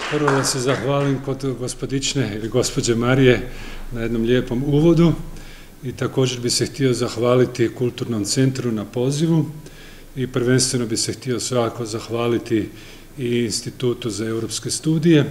Prvo da se zahvalim kod gospodične ili gospođe Marije na jednom lijepom uvodu i također bi se htio zahvaliti Kulturnom centru na pozivu i prvenstveno bi se htio svakako zahvaliti i Institutu za europske studije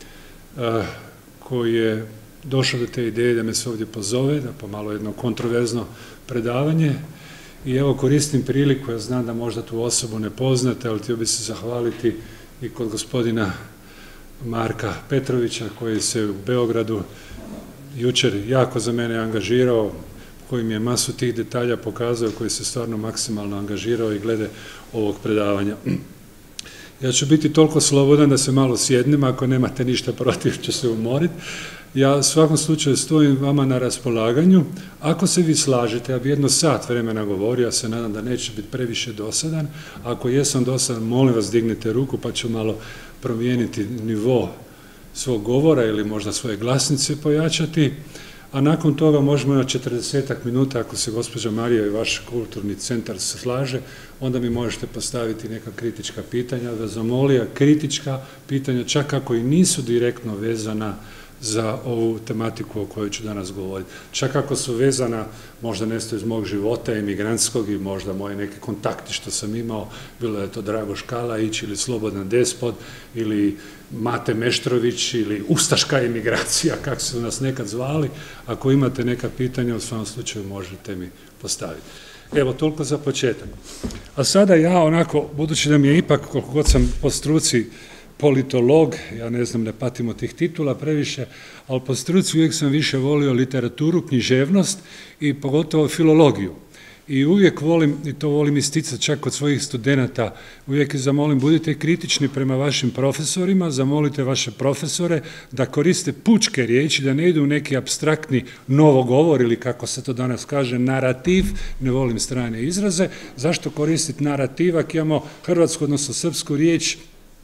koji je došao do te ideje da me se ovdje pozove, da pomalo jedno kontroverzno predavanje. I evo koristim priliku, ja znam da možda tu osobu ne poznate, ali htio bi se zahvaliti i kod gospodina Marka Petrovića koji se u Beogradu jučer jako za mene angažirao, koji mi je masu tih detalja pokazao, koji se stvarno maksimalno angažirao i glede ovog predavanja. Ja ću biti toliko slobodan da se malo sjednem, ako nemate ništa protiv ću se umoriti. Ja u svakom slučaju stojim vama na raspolaganju. Ako se vi slažete, ja bi jedno sat vremena govorio, ja se nadam da neće biti previše dosadan. Ako jesam dosadan, molim vas dignite ruku pa ću malo promijeniti nivo svog govora ili možda svoje glasnice pojačati. A nakon toga možemo na 40 minuta, ako se gospođa Marija i vaš kulturni centar slaže, onda mi možete postaviti neka kritička pitanja, da zamolija kritička pitanja, čak ako i nisu direktno vezana za ovu tematiku o kojoj ću danas govoriti. Čak ako su vezana možda nešto iz mog života, emigrantskog i možda moje neke kontakti što sam imao, bilo je to Dragoš Kalajić ili Slobodan Despot ili Mate Meštrović ili Ustaška emigracija, kako su nas nekad zvali. Ako imate neka pitanja, u svom slučaju možete mi postaviti. Evo, toliko za početak. A sada ja onako, budući da mi je ipak, koliko god sam po struci politolog, ja ne znam, ne patim od tih titula previše, ali po struci uvijek sam više volio literaturu, književnost i pogotovo filologiju. I uvijek volim, i to volim isticati čak kod svojih studenata, uvijek zamolim, budite kritični prema vašim profesorima, zamolite vaše profesore da koriste pučke riječi, da ne idu u neki apstraktni novogovor ili kako se to danas kaže, narativ, ne volim strane izraze. Zašto koristiti narativ ako imamo hrvatsku, odnosno srpsku riječ,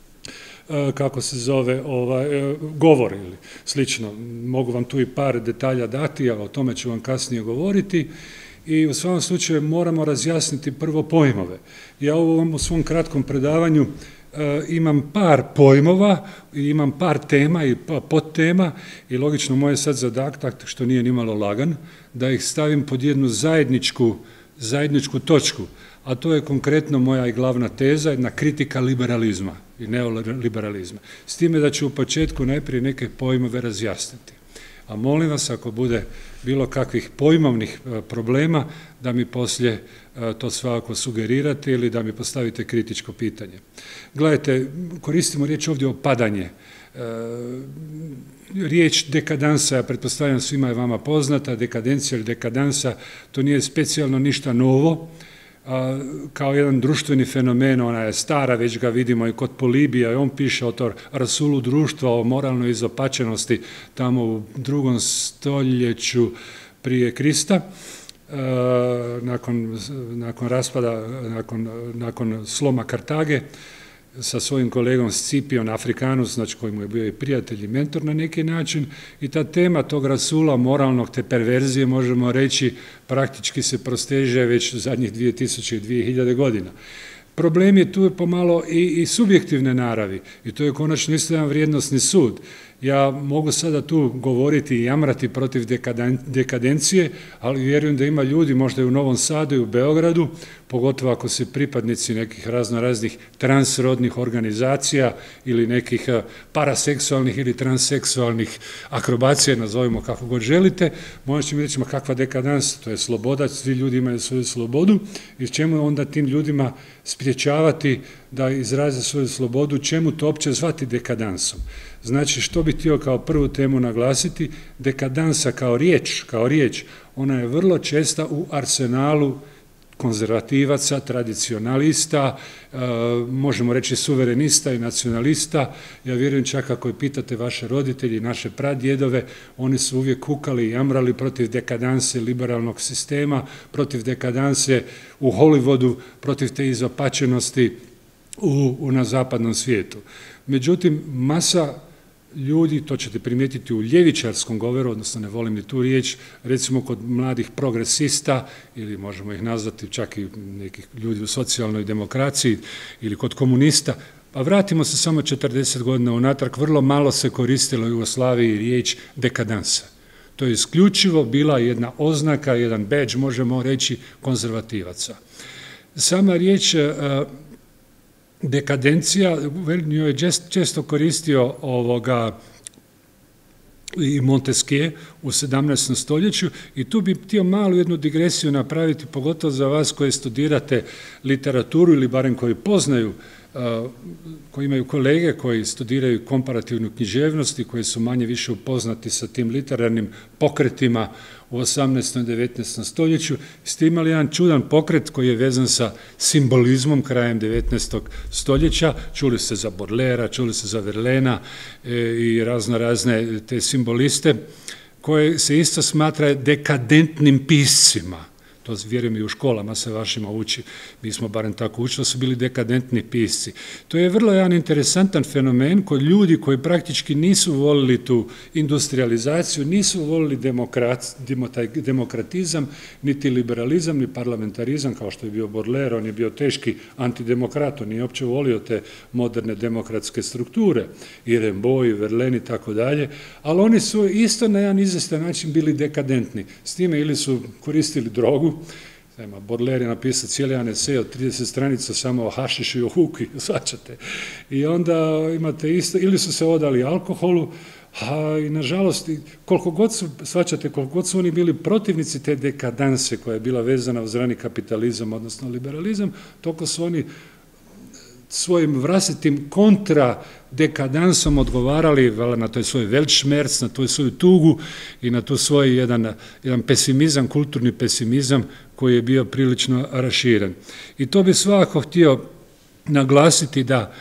kako se zove, govor ili slično. Mogu vam tu i par detalja dati, ali o tome ću vam kasnije govoriti. I u svakom slučaju moramo razjasniti prvo pojmove. Ja u svom kratkom predavanju imam par pojmova, imam par tema i podtema i logično moj je sad zadatak, što nije nimalo lagan, da ih stavim pod jednu zajedničku točku, a to je konkretno moja i glavna teza, jedna kritika liberalizma i neoliberalizma. S time da ću u početku najprije neke pojmove razjasniti. A molim vas, ako bude bilo kakvih pojmovnih problema, da mi poslije to svakako sugerirate ili da mi postavite kritičko pitanje. Gledajte, koristimo riječ ovdje opadanje. Riječ dekadansa, ja pretpostavljam svima je vama poznata, dekadencija ili dekadansa, to nije specijalno ništa novo, kao jedan društveni fenomen, ona je stara, već ga vidimo i kod Polibija, i on piše o to rasulu društva, o moralnoj izopačenosti tamo u 2. stoljeću prije Krista, nakon raspada, nakon sloma Kartage, sa svojim kolegom Scipion Africanus, znači koji mu je bio i prijatelj i mentor na neki način, i ta tema tog rasula moralnog, te perverzije, možemo reći, praktički se prosteže već zadnjih 2000 i 2000 godina. Problem je tu pomalo i subjektivne naravi i to je konačno isto jedan vrijednosni sud. Ja mogu sada tu govoriti i jamrati protiv dekadencije, ali vjerujem da ima ljudi, možda i u Novom Sadu i u Beogradu, pogotovo ako se pripadnici nekih raznoraznih transrodnih organizacija ili nekih paraseksualnih ili transseksualnih akrobacija, nazovimo kako god želite, možda će mi reći, kakva dekadansa, to je sloboda, svi ljudi imaju svoju slobodu i čemu onda tim ljudima spriječavati da izraze svoju slobodu, čemu to opće zvati dekadansom. Znači, što bih htio kao prvu temu naglasiti, dekadansa kao riječ, ona je vrlo česta u arsenalu konzervativaca, tradicionalista, možemo reći suverenista i nacionalista. Ja vjerujem čak ako pitate vaše roditelji i naše pradjedove, oni su uvijek kukali i jamrali protiv dekadanse liberalnog sistema, protiv dekadanse u Hollywoodu, protiv te izopačenosti na zapadnom svijetu. Međutim, masa ljudi, to ćete primijetiti u ljevičarskom govoru, odnosno ne volim ni tu riječ, recimo kod mladih progresista, ili možemo ih nazvati čak i nekih ljudi u socijalnoj demokraciji, ili kod komunista, A vratimo se samo 40 godina unatrag, vrlo malo se koristilo u Jugoslaviji riječ dekadansa. To je isključivo bila jedna oznaka, jedan badge, možemo reći, konzervativaca. Sama riječ dekadencija, nju je često koristio i Montesquieu u 17. stoljeću i tu bi htio malu jednu digresiju napraviti, pogotovo za vas koji studirate literaturu ili barem koji poznaju, koji imaju kolege koji studiraju komparativnu književnost i koji su manje više upoznati sa tim literarnim pokretima u 18. i 19. stoljeću. Ste imali jedan čudan pokret koji je vezan sa simbolizmom krajem 19. stoljeća. Čuli ste za Baudelaira, čuli ste za Verlaina i razne te simboliste koje se isto smatra dekadentnim piscima. To vjerujem i u školama se vašima uči, mi smo barem tako učili, su bili dekadentni pisci. To je vrlo jedan interesantan fenomen kod ljudi koji praktički nisu volili tu industrializaciju, nisu volili demokratizam, niti liberalizam, ni parlamentarizam, kao što je bio Baudelaire, on je bio teški antidemokrat, on nije uopće volio te moderne demokratske strukture, i Rimbaud, i Verlaine i tako dalje, ali oni su isto na jedan izvestan način bili dekadentni. S time ili su koristili drogu, Baudelaire je napisao cijeli jedan esej od 30 stranica samo o hašišu i o huki, svačate. I onda imate isto, ili su se odali alkoholu, a i nažalost, koliko god su oni bili protivnici te dekadanse koja je bila vezana uz rani kapitalizam, odnosno liberalizam, toliko su oni svojim vlastitim kontradekadansom odgovarali na toj svoj Weltschmerz, na tu svoju tugu i na tu svoj jedan pesimizam, kulturni pesimizam koji je bio prilično raširen. I to bi svakako htio naglasiti da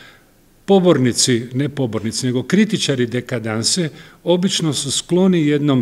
ne pobornici, nego kritičari dekadanse obično su skloni jednom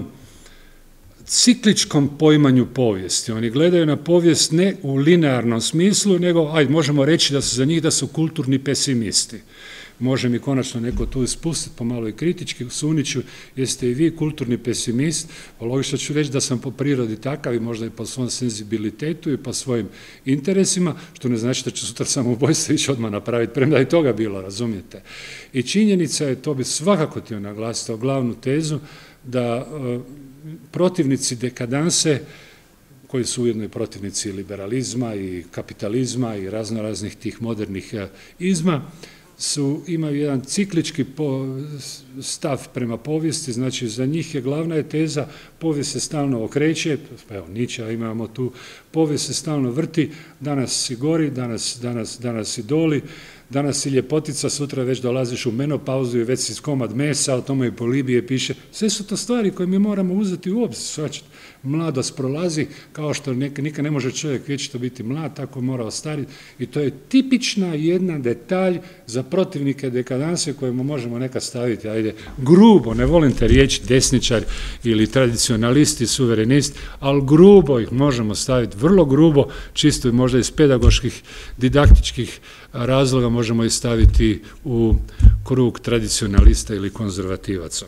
cikličkom poimanju povijesti. Oni gledaju na povijest ne u linearnom smislu, nego, možemo reći da su za njih da su kulturni pesimisti. Može mi konačno neko tu ispustiti pomalo i kritički, Suniću, jeste i vi kulturni pesimist, logično ću reći da sam po prirodi takav i možda i po svom senzibilitetu i po svojim interesima, što ne znači da ću sutra samoubojstvo ići odmah napraviti, premda i toga bilo, razumijete. I činjenica je, to bi svakako htio naglasiti, glavnu tezu, da protivnici dekadanse, koji su ujedno i protivnici liberalizma i kapitalizma i raznoraznih tih modernih izma, imaju jedan ciklički stav prema povijesti, znači za njih je glavna teza, povijest se stalno okreće, evo Nietzsche imamo tu, povijest se stalno vrti, danas si gori, danas si doli, danas si ljepotica, sutra već dolaziš u menopauzu i već si komad mesa, o tome i Polibije piše. Sve su to stvari koje mi moramo uzeti u obzir. Mladost prolazi, kao što nikad ne može čovjek vječito biti mlad, tako mora ostariti. I to je tipična jedna detalj za protivnike dekadanse kojemu možemo nekad staviti, grubo, ne volim te riječi desničar ili tradicionalist, suverenist, ali grubo ih možemo staviti, vrlo grubo, čisto možda iz pedagoških, didaktičkih razloga možemo ih staviti u krug tradicionalista ili konzervativaca.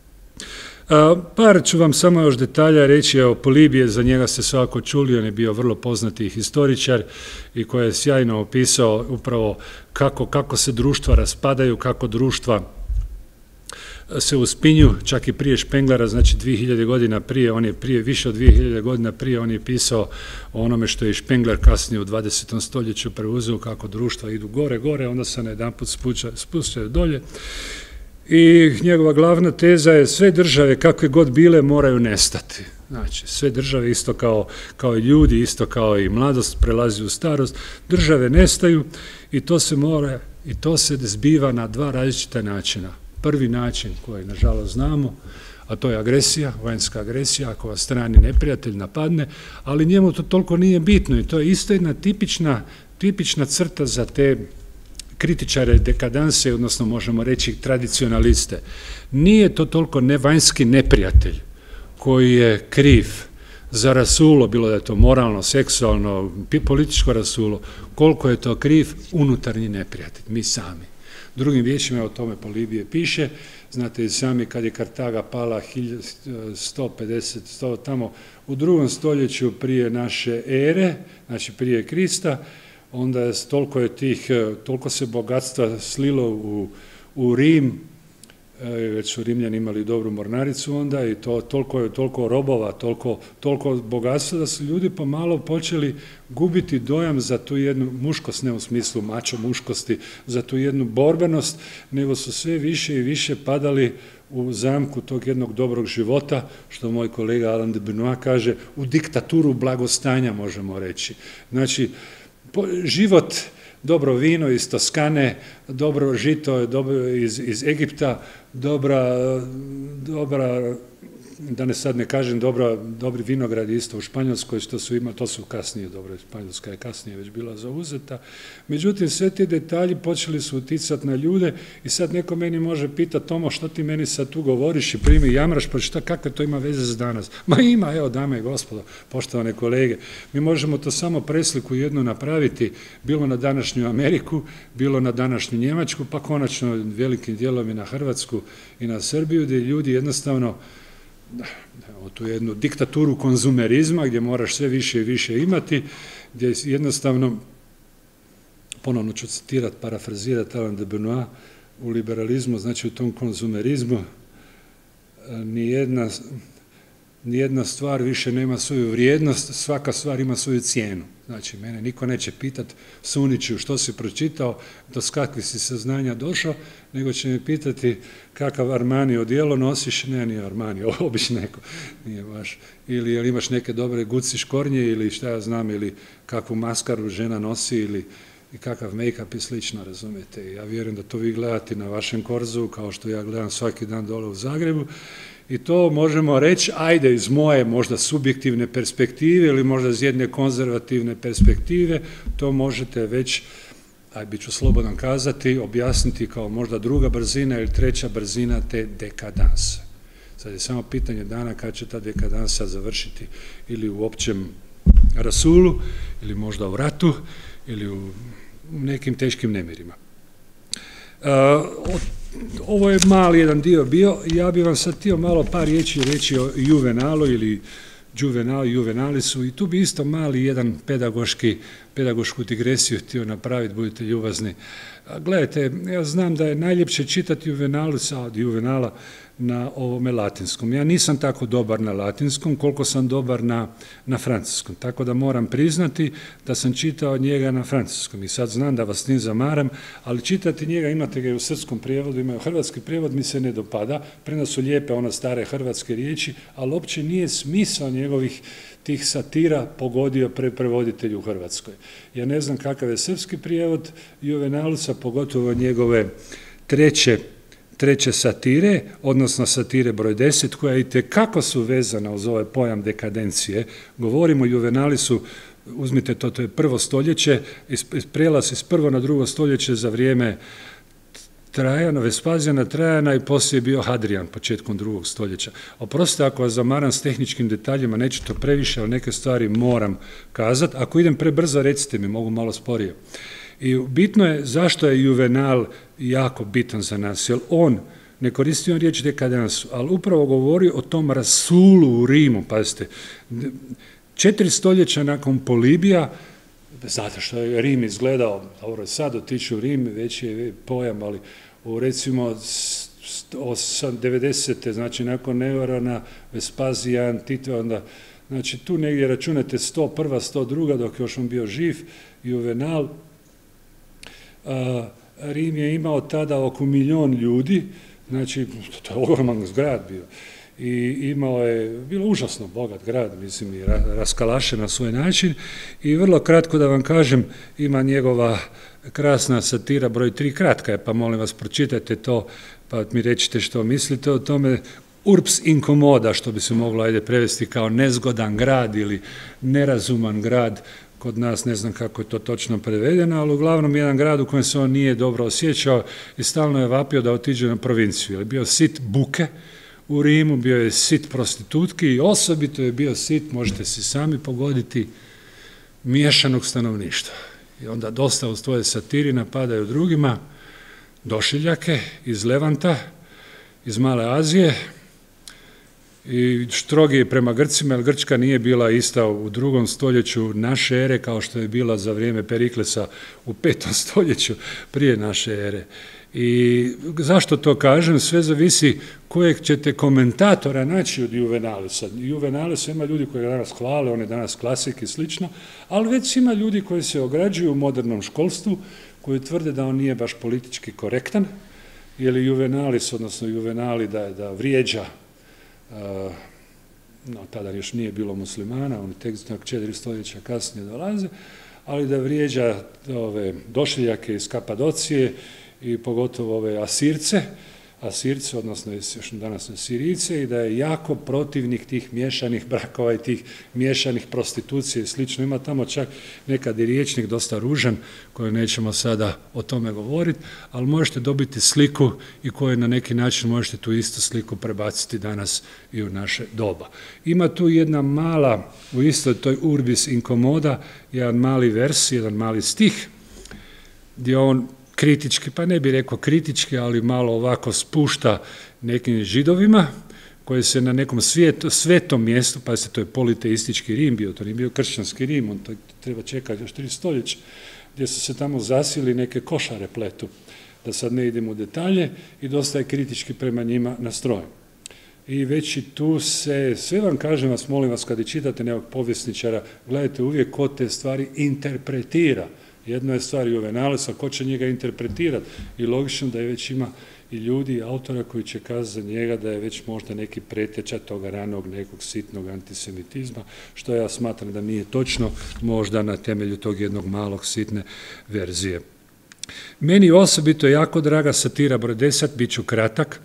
Par ću vam samo još detalja reći o Polibije, za njega ste svakako čuli, on je bio vrlo poznati historičar i koji je sjajno opisao upravo kako se društva raspadaju, kako društva se uspinju, čak i prije Špenglera, znači 2000 godina prije, više od 2000 godina prije, on je pisao o onome što je Špengler kasnije u 20. stoljeću preuzeo, kako društva idu gore, onda se na jedanput spuštaju dolje. I njegova glavna teza je sve države kakve god bile moraju nestati. Znači, sve države isto kao i ljudi, isto kao i mladost prelazi u starost, države nestaju i to se zbiva na dva različita načina. Prvi način koji nažalost znamo, a to je agresija, vanjska agresija, ako vas strani neprijatelj napadne, ali njemu to toliko nije bitno i to je isto jedna tipična crta za te kritičare dekadanse, odnosno možemo reći tradicionaliste. Nije to toliko vanjski neprijatelj koji je kriv za rasulo, bilo da je to moralno, seksualno, političko rasulo, koliko je to kriv unutarnji neprijatelj, mi sami. Drugim riječima, o tome Polibije piše, znate i sami kad je Kartaga pala 1150, tamo u drugom stoljeću prije naše ere, znači prije Krista, onda je toliko se bogatstva slilo u Rim, već su Rimljani imali dobru mornaricu onda i toliko robova, toliko bogatstva da su ljudi pomalo počeli gubiti dojam za tu jednu muškost, ne u smislu mačo muškosti, za tu jednu borbenost, nego su sve više i više padali u zamku tog jednog dobrog života, što moj kolega Alain de Benoit kaže, u diktaturu blagostanja, možemo reći. Znači, život, dobro vino iz Toskane, dobro žito iz Egipta, dobra, da ne sad ne kažem, dobri vinogradi isto u Španjolskoj, što su imali, to su kasnije, dobro, Španjolska je kasnije već bila zauzeta. Međutim, sve ti detalji počeli su uticati na ljude i sad neko meni može pitati, Tomo, što ti meni sad tu govoriš i primi jamraš, pa šta, kakve to ima veze za danas? Ma ima, evo, dame i gospodo, poštovane kolege, mi možemo to samo presliku jednu napraviti, bilo na današnju Ameriku, bilo na današnju Njemačku, pa konačno velikim dijelom i na Hrvatsku i na Srbiju, gdje ljudi jednostavno tu jednu diktaturu konzumerizma gdje moraš sve više i više imati, gdje jednostavno, ponovno ću citirati, parafrazirati Alain de Benoit, u liberalizmu, znači u tom konzumerizmu, nijedna stvar više nema svoju vrijednost, svaka stvar ima svoju cijenu. Znači, mene niko neće pitati, Suniću, što si pročitao, do kakvih si saznanja došao, nego će me pitati kakav Armani odijelo nosiš, ne, nije Armani, obično neko, nije baš, ili imaš neke dobre guci škornje, ili šta ja znam, ili kakvu maskaru žena nosi, ili i kakav make-up i slično, razumijete. Ja vjerujem da to vi gledate na vašem Korzu, kao što ja gledam svaki dan dole u Zagrebu, i to možemo reći, ajde, iz moje možda subjektivne perspektive ili možda iz jedne konzervativne perspektive, to možete već, bit ću slobodan kazati, objasniti kao možda druga brzina ili treća brzina te dekadanse. Sad je samo pitanje dana kad će ta dekadansa završiti, ili u općem rasulu, ili možda u ratu, ili u nekim teškim nemirima. Ovo je mali jedan dio bio, ja bih vam sad htio malo par riječi reći o Juvenalu ili Juvenalisu i tu bi isto mali jedan pedagošku digresiju htio napraviti, budite ljubazni. Gledajte, ja znam da je najljepše čitati Juvenala na ovome latinskom. Ja nisam tako dobar na latinskom koliko sam dobar na francuskom, tako da moram priznati da sam čitao njega na francuskom i sad znam da vas tim zamaram, ali čitati njega, imate ga i u srpskom prijevodu, imaju hrvatski prijevod, mi se ne dopada, premda su lijepe one stare hrvatske riječi, ali uopće nije smisao njegovih tih satira pogodio prevoditelju u Hrvatskoj. Ja ne znam kakav je srpski prijevod Juvenalusa, pogotovo njegove treće satire, odnosno satire broj 10, koja itekako su vezana uz ovaj pojam dekadencije. Govorimo o Juvenalisu, uzmite to je prvo stoljeće, prijelaz iz prvo na drugo stoljeće za vrijeme Trajana, Vespazijana, Trajana i poslije je bio Hadrian, početkom drugog stoljeća. Oprostite ako vas zamaram s tehničkim detaljima, neću to previše, ali neke stvari moram kazati. Ako idem prebrzo, recite mi, mogu malo sporije. I bitno je zašto je Juvenal jako bitan za nas, jer on, ne koristi on riječ dekadansu, ali upravo govori o tom rasulu u Rimu, pazite, 4 stoljeća nakon Polibija, zato što je Rim izgledao, dobro, sad otići u Rim, već je pojam, ali u recimo 90. znači nakon Nerona, Vespazijan, Tito, onda, znači tu negdje računate 101. 102. dok još on bio živ, Juvenal. Rim je imao tada oko 1 milijun ljudi, znači to je ogroman grad bio. I bilo užasno bogat grad, mislim, i raskalašen na svoj način. I vrlo kratko da vam kažem, ima njegova krasna satira broj 3, kratka je, pa molim vas pročitajte to, pa mi recite što mislite o tome. Urbs incomoda, što bi se moglo prevesti kao nezgodan grad ili nerazuman grad. Kod nas ne znam kako je to točno prevedeno, ali uglavnom jedan grad u kojem se on nije dobro osjećao i stalno je vapio da otiđe na provinciju. Jer je bio sit buke u Rimu, bio je sit prostitutki i osobito je bio sit, možete si sami pogoditi, miješanog stanovništva. I onda dosta u svoje satiri napadaju drugima, došiljake iz Levanta, iz Male Azije i strog je prema Grcima, jer Grčka nije bila ista u 2. stoljeću naše ere kao što je bila za vrijeme Periklesa u 5. stoljeću prije naše ere. I zašto to kažem? Sve zavisi kojeg ćete komentatora naći od Juvenalisa. Juvenalisa ima ljudi koji ga danas hvale, on je danas klasik i slično, ali već ima ljudi koji se ograđuju u modernom školstvu, koji tvrde da on nije baš politički korektan, jer je Juvenalis, odnosno Juvenali, da vrijeđa, no tada još nije bilo muslimana, oni tek 4 stoljeća kasnije dolaze, ali da vrijeđa ove došljake iz Kapadocije i pogotovo ove Asirce, odnosno još danas Sirijce, i da je jako protivnik tih miješanih brakova i tih miješanih prostitucije i slično. Ima tamo čak nekad i riječnik dosta ružan, koji nećemo sada o tome govoriti, ali možete dobiti sliku i koje na neki način možete tu istu sliku prebaciti danas i u naše doba. Ima tu jedna mala, u istoj toj Urbis Incomoda, jedan mali vers, jedan mali stih, gdje on kritički, pa ne bih rekao kritički, ali malo ovako spušta nekim židovima, koji se na nekom svetom mjestu, pa se to je politeistički Rim bio, to nije bio kršćanski Rim, on to treba čekati još 3 stoljeća, gdje su se tamo zasili neke košare pletu, da sad ne idem u detalje, i dosta je kritički prema njima nastrojen. I već i tu se, sve vam kažem vas, molim vas, kad i čitate nekog povjesničara, gledajte uvijek ko te stvari interpretira. Jedno je stvar Juvenalisa, ko će njega interpretirati, i logično da je već ima i ljudi i autora koji će kazati za njega da je već možda neki preteča toga ranog nekog sitnog antisemitizma, što ja smatram da nije točno, možda na temelju tog jednog malog sitne verzije. Meni osobito je jako draga satira broj 10, bit ću kratak.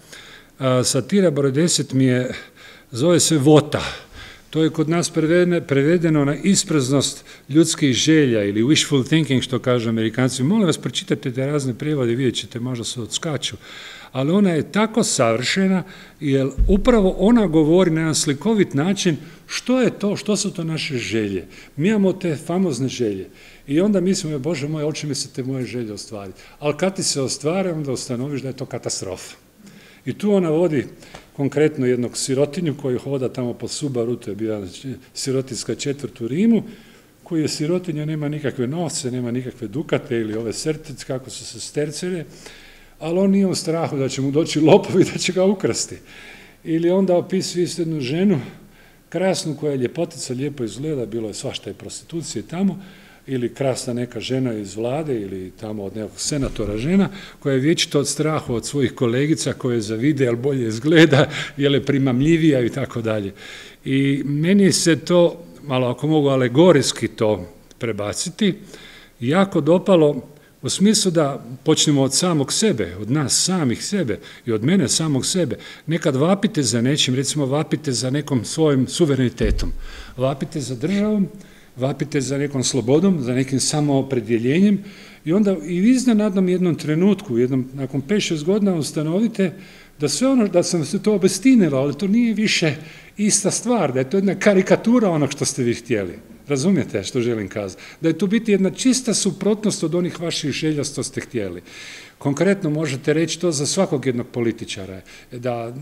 Satira broj 10 mi je, zove se Vota. To je kod nas prevedeno na ispraznost ljudskih želja ili wishful thinking, što kažu Amerikanci. Molim vas, pročitajte te razne prijevode, vidjet ćete, možda se odskaču. Ali ona je tako savršena, jer upravo ona govori na jedan slikovit način što je to, što su to naše želje. Mi imamo te famozne želje i onda mislimo, Bože moj, hoće mi se te moje želje ostvariti. Ali kad ti se ostvare, onda ustanoviš da je to katastrofa. I tu ona vodi konkretno jednog sirotinju koji hoda tamo po Subaru, to je bila sirotinska četvrt u Rimu, koji je sirotinja, nema nikakve novce, nema nikakve dukate ili ove sertice, kako su se stercere, ali on nije u strahu da će mu doći lopovi, da će ga ukrasti. Ili onda opisuje isto jednu ženu, krasnu, koja je ljepotica, lijepo izgleda, bilo je svašta i prostitucije tamo, ili krasna neka žena iz vlade ili tamo od nekog senatora žena, koja je vječito od strahu od svojih kolegica koje zavide, ali bolje izgleda, jer je primamljivija i tako dalje. I meni se to, malo ako mogu alegorijski to prebaciti, jako dopalo u smislu da počnemo od samog sebe, od nas samih sebe i od mene samog sebe. Nekad vapite za nečim, recimo vapite za nekom svojim suverenitetom, vapite za državom, vapite za nekom slobodom, za nekim samoopredjeljenjem i onda i vi iznenadnom jednom trenutku, nakon 5-6 godina ustanovite da sve ono, da sam se to obestinila, ali to nije više ista stvar, da je to jedna karikatura onog što ste vi htjeli. Razumijete što želim kazati? Da je to biti jedna čista suprotnost od onih vaših želja što ste htjeli. Konkretno možete reći to za svakog jednog političara, da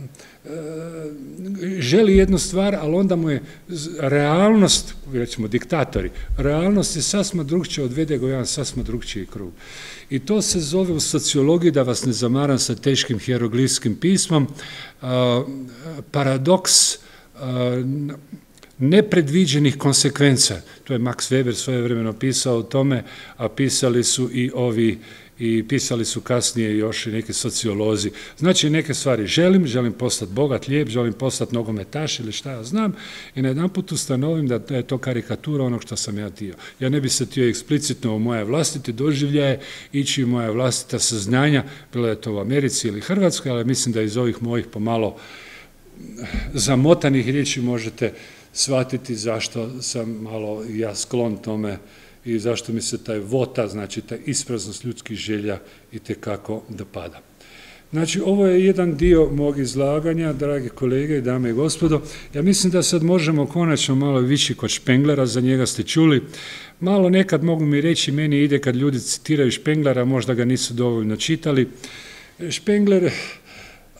želi jednu stvar, ali onda mu je realnost, recimo diktatori, realnost je sasma drugčija, odvede ga u jedan sasma drugčiji krug. I to se zove u sociologiji, da vas ne zamaram sa teškim hieroglifskim pismom, paradoks nepredviđenih konsekvenca. To je Max Weber svojevremeno pisao o tome, a pisali su i pisali su kasnije još i neki sociolozi. Znači neke stvari želim postati bogat, lijep, želim postati nogometaš ili šta ja znam i najedanput ustanovim da je to karikatura onog što sam ja htio. Ja ne bih se htio eksplicitno u moje vlastite doživljaje ići u moja vlastita saznanja, bilo je to u Americi ili Hrvatskoj, ali mislim da iz ovih mojih pomalo zamotanih riječi možete shvatiti zašto sam malo ja sklon tome i zašto mi se taj vota, znači ta ispraznost ljudskih želja itekako dopada. Znači, ovo je jedan dio mog izlaganja, dragi kolege i dame i gospodo. Ja mislim da sad možemo konačno malo vići kod Špenglera, za njega ste čuli. Malo nekad mogu mi reći, meni ide kad ljudi citiraju Špenglera, možda ga nisu dovoljno čitali. Špengler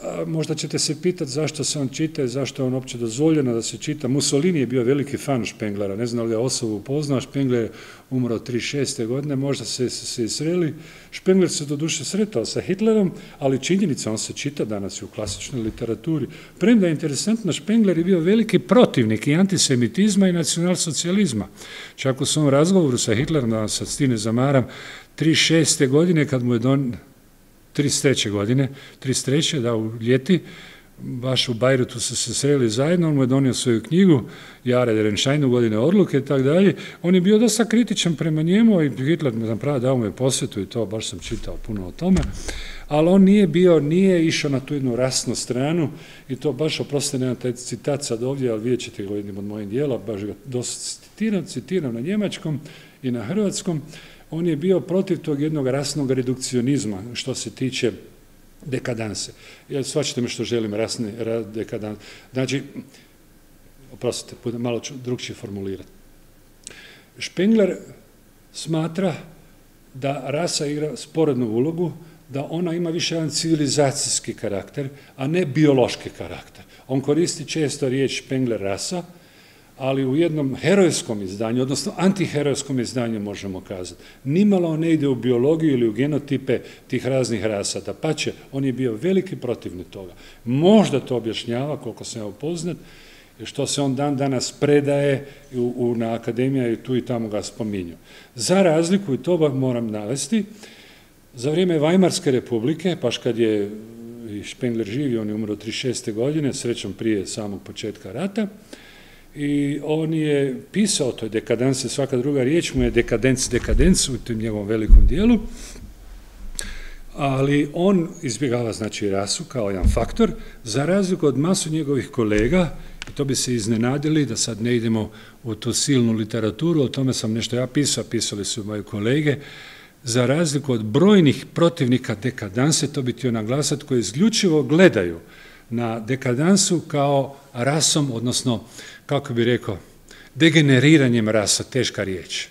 Možda ćete se pitati zašto se on čita i zašto je on uopće dozvoljeno da se čita. Mussolini je bio veliki fan Špenglera, ne znam li ga osobu upoznao, Špengler je umro 36. godine, možda se i sreli. Špengler se doduše sretao sa Hitlerom, ali činjenica, on se čita danas i u klasičnoj literaturi. Premda je interesantno, Špengler je bio veliki protivnik i antisemitizma i nacionalsocijalizma. Čak u svom razgovoru sa Hitlerom, da sad s tim ne zamaram, 36. godine kad mu je 33. godine, 33. da u ljeti, baš u Bajrutu su se sreli zajedno, on mu je donio svoju knjigu, Jahre der Entscheidung, godine odluke i tako dalje. On je bio dosta kritičan prema njemu i Hitler me zapravo dao mu je posjetu i to, baš sam čitao puno o tome, ali on nije išao na tu jednu rasnu stranu i to baš, oprostite, nemam taj citat sad ovdje, ali vidjet ćete ga jednim od mojih dijela, baš ga dosta citiram na njemačkom i na hrvatskom. On je bio protiv tog jednog rasnog redukcionizma što se tiče dekadanse. Shvaćate me što želim, rasni dekadans. Znači, oprostite, malo ću drugčije formulirati. Špengler smatra da rasa igra sporednu ulogu, da ona ima više jedan civilizacijski karakter, a ne biološki karakter. On koristi često riječ Špengler rasa, ali u jednom herojskom izdanju, odnosno antiherojskom izdanju možemo kazati. Nimalo ne ide u biologiju ili u genotipe tih raznih rasa. Dapače, on je bio veliki protivnik toga. Možda to objašnjava, koliko sam ja upoznat, što se on dan danas predaje na akademija i tu i tamo ga spominju. Za razliku, i to moram navesti, za vrijeme Vajmarske republike, baš kad je Špengler živio, on je umro 36. godine, srećom prije samog početka rata, i on je pisao o toj dekadansi, svaka druga riječ mu je dekadenc u tom njegovom velikom dijelu, ali on izbjegava znači rasu kao jedan faktor, za razliku od masu njegovih kolega, i to bi se iznenadili da sad ne idemo u tu silnu literaturu, o tome sam nešto ja pisao, pisali su moji kolege, za razliku od brojnih protivnika dekadanse, to bi htio naglasiti, koji izključivo gledaju na dekadansu kao rasom, odnosno, kako bi rekao, degeneriranjem rasa, teška riječ.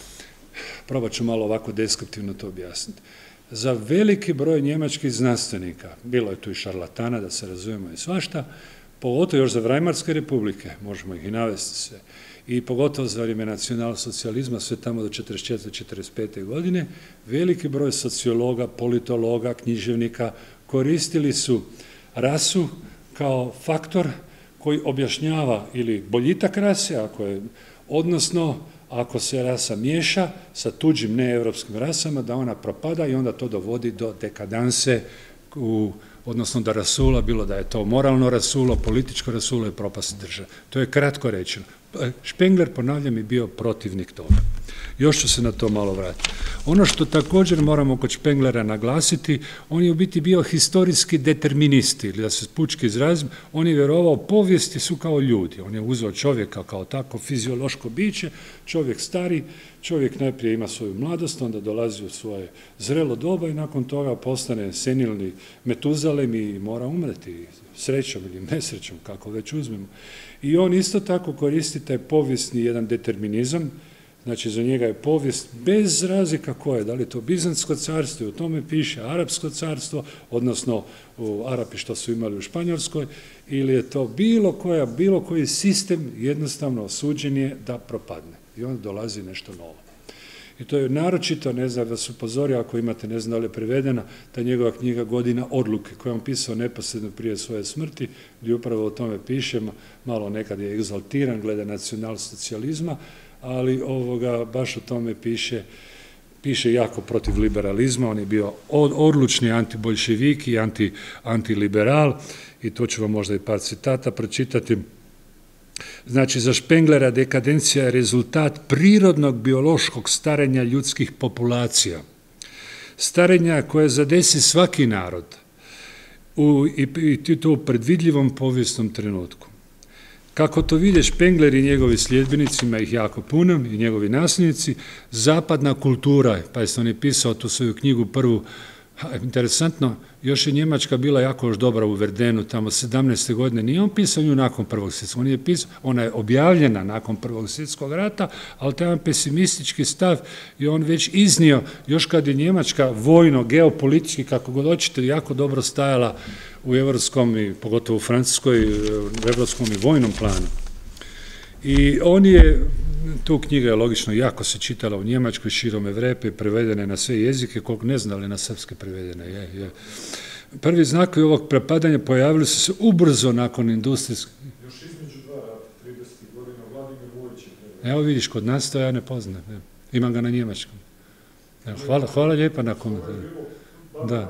Probat ću malo ovako deskriptivno to objasniti. Za veliki broj njemačkih znanstvenika, bilo je tu i šarlatana, da se razumijemo i svašta, pogotovo još za Vajmarske republike, možemo ih i navesti sve, i pogotovo za vrijeme nacionalsocijalizma, sve tamo do 44. 45. godine, veliki broj sociologa, politologa, književnika koristili su rasu kao faktor koji objašnjava ili boljitak rase, odnosno ako se rasa miješa sa tuđim neevropskim rasama, da ona propada i onda to dovodi do dekadanse, odnosno da rasula, bilo da je to moralno rasulo, političko rasulo i propast države. To je kratko rečeno. Špengler, ponavljam, je bio protivnik toga. Još ću se na to malo vratiti. Ono što također moramo kod Špenglera naglasiti, on je u biti bio historijski determinist, ili da se pučki izrazim, on je vjerovao povijesti su kao ljudi. On je uzeo čovjeka kao tako fiziološko biće, čovjek stari, čovjek najprije ima svoju mladost, onda dolazi u svoje zrelo doba i nakon toga postane senilni Metuzalem i mora umreti srećom ili nesrećom, kako već uzmemo. I on isto tako koristi taj povijesni jedan determinizam, znači za njega je povijest bez razlika koje, da li je to Bizantsko carstvo, u tome piše Arapsko carstvo, odnosno Arapi što su imali u Španjolskoj, ili je to bilo koji sistem jednostavno osuđen je da propadne. I onda dolazi nešto novo. I to je naročito, ne znam da se upozori, ako imate, ne znam da li je prevedena, ta njegova knjiga Godina odluke, koju on pisao neposredno prije svoje smrti, gdje upravo o tome piše, malo nekad je egzaltiran glede nacionalsocijalizma, ali baš o tome piše jako protiv liberalizma, on je bio odlučni antibolševik i antiliberal, i to ću vam možda i par citata pročitati. Znači, za Špenglera dekadencija je rezultat prirodnog biološkog starenja ljudskih populacija. Starenja koje zadesi svaki narod i to u predvidljivom povijesnom trenutku. Kako to vide Špengler i njegovi sljedbenici, ima ih jako puno, i njegovi nasljednici, zapadna kultura, pa je on je pisao tu svoju knjigu prvu Interesantno, još je Njemačka bila jako još dobra u Verdenu, tamo 17. godine, nije on pisao nju nakon Prvog svjetskog, ona je objavljena nakon Prvog svjetskog rata, ali taj pesimistički stav je on već iznio, još kad je Njemačka vojno, geopolitički, kako god hoćete, jako dobro stajala u evropskom i pogotovo u Francuskoj, u evropskom i vojnom planu. I on je, tu knjiga je logično jako se čitala u Njemačkoj, širom Evrope, prevedene na sve jezike, koliko ne zna, ali na srpske prevedene je. Prvi znakovi ovog prepadanja pojavili su se ubrzo nakon industrijske... Još između dva rata, 30. godina, Vladimir Vujić. Evo vidiš, kod nas to ja ne poznam. Imam ga na njemačkom. Hvala lijepa na komentaru. Da.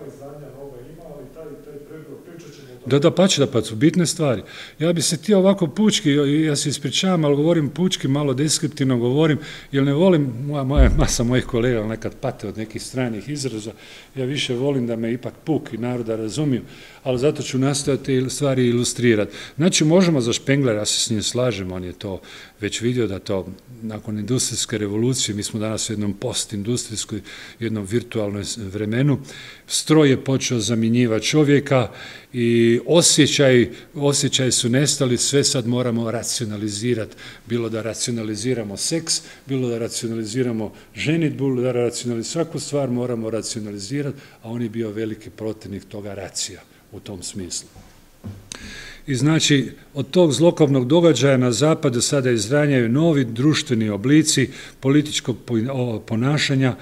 Da, pa su bitne stvari. Ja bi se htio ovako pučki, ja se ispričavam, ali govorim pučki, malo deskriptivno govorim, jer ne volim, masa mojih kolega nekad pate od nekih stranih izraza, ja više volim da me ipak puk i naroda razumiju, ali zato ću nastojati stvari ilustrirati. Znači, možemo za Špenglera, ja se s njim slažem, on je to već vidio da to nakon industrijske revolucije, mi smo danas u jednom postindustrijskoj, jednom virtualnom vremenu, stroj je počeo zamjenjivati čovjeka i osjećaji su nestali, sve sad moramo racionalizirati, bilo da racionaliziramo seks, bilo da racionaliziramo ženidbu, bilo da racionaliziramo svaku stvar moramo racionalizirati, a on je bio veliki protivnik toga racija u tom smislu. I znači, od tog zlokobnog događaja na zapadu sada izranjaju novi društveni oblici političkog ponašanja,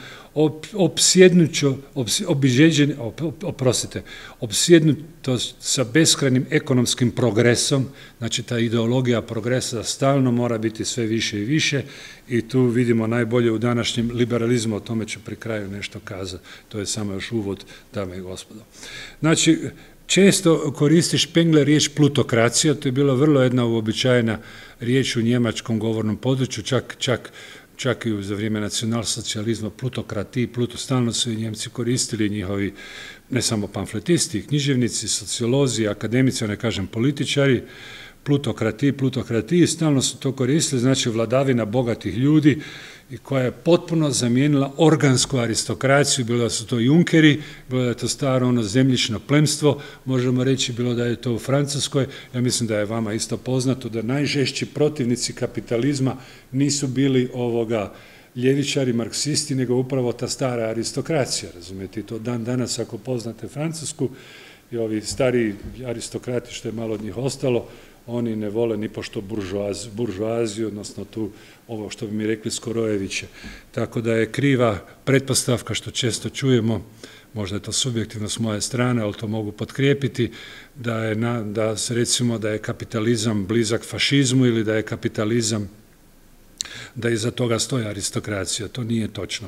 opsjednuto sa beskrajnim ekonomskim progresom, znači ta ideologija progresa stalno mora biti sve više i više i tu vidimo najbolje u današnjem liberalizmu, o tome ću pri kraju nešto kazati, to je samo još uvod, dame i gospodo. Znači, često koristi Spengler riječ plutokracija, to je bila vrlo jedna uobičajena riječ u njemačkom govornom području, čak i za vrijeme nacionalsocijalizma, plutokrati, stalno su i Njemci koristili njihovi, ne samo pamfletisti, književnici, sociolozi, akademici, ne kažem političari, plutokrati, stalno su to koristili, znači vladavina bogatih ljudi i koja je potpuno zamijenila organsku aristokraciju, bilo da su to junkeri, bilo da je to staro ono zemljišno plemstvo, možemo reći bilo da je to u Francuskoj, ja mislim da je vama isto poznato da najžešći protivnici kapitalizma nisu bili ljevičari, marksisti, nego upravo ta stara aristokracija, razumijete, i to dan danas ako poznate Francusku i ovi stari aristokrati što je malo od njih ostalo, oni ne vole ni pošto buržoaziju, odnosno tu ovo što bi mi rekli Skorojeviće. Tako da je kriva pretpostavka što često čujemo, možda je to subjektivno s moje strane, ali to mogu potkrijepiti, da se recimo da je kapitalizam blizak fašizmu ili da je kapitalizam, da iza toga stoji aristokracija. To nije točno.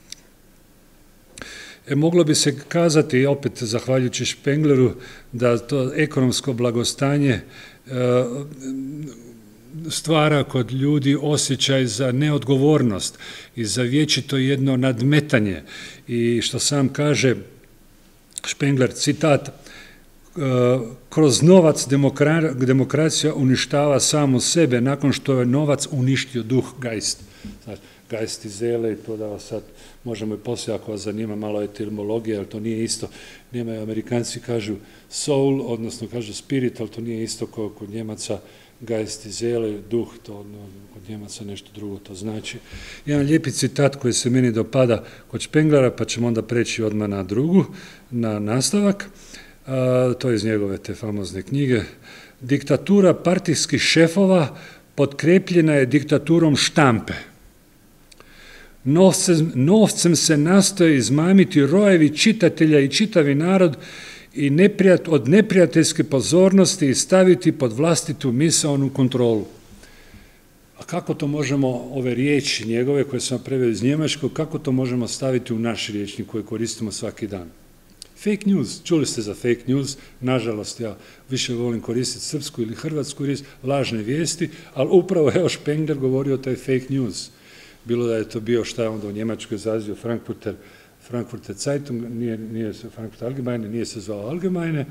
Moglo bi se kazati, opet zahvaljujući Spengleru, da to ekonomsko blagostanje stvara kod ljudi osjećaj za neodgovornost i za vječito jedno nadmetanje. I što sam kaže Spengler, citat, kroz novac demokracija uništava samu sebe nakon što je novac uništio duh, geist. Geist i zele, i to da vas sad možemo i poslije, ako vas zanima malo etimologija, ali to nije isto. Nemaju, Amerikanci kažu soul, odnosno kažu spirit, ali to nije isto kao kod Njemaca geist i zele, duh, to kod Njemaca nešto drugo to znači. Jedan lijepi citat koji se meni dopada kod Spenglera, pa ćemo onda preći odmah na drugu, na nastavak. To je iz njegove te famozne knjige. Diktatura partijskih šefova potkrepljena je diktaturom štampe. Novcem se nastoje izmamiti rojevi čitatelja i čitavi narod i od neprijateljske pozornosti i staviti pod vlastitu misaonu kontrolu. A kako to možemo, ove riječi njegove koje sam preveo iz njemačkog, kako to možemo staviti u naš rječnik koji koristimo svaki dan? Fake news, čuli ste za fake news, nažalost ja više volim koristiti srpsku ili hrvatsku riječ, lažne vijesti, ali upravo evo Spengler govorio o taj fake news. Bilo da je to bio šta je onda u Njemačkoj zazio Frankfurter Zeitung, nije se Frankfurter Allgemeine, nije se zvao Allgemeine,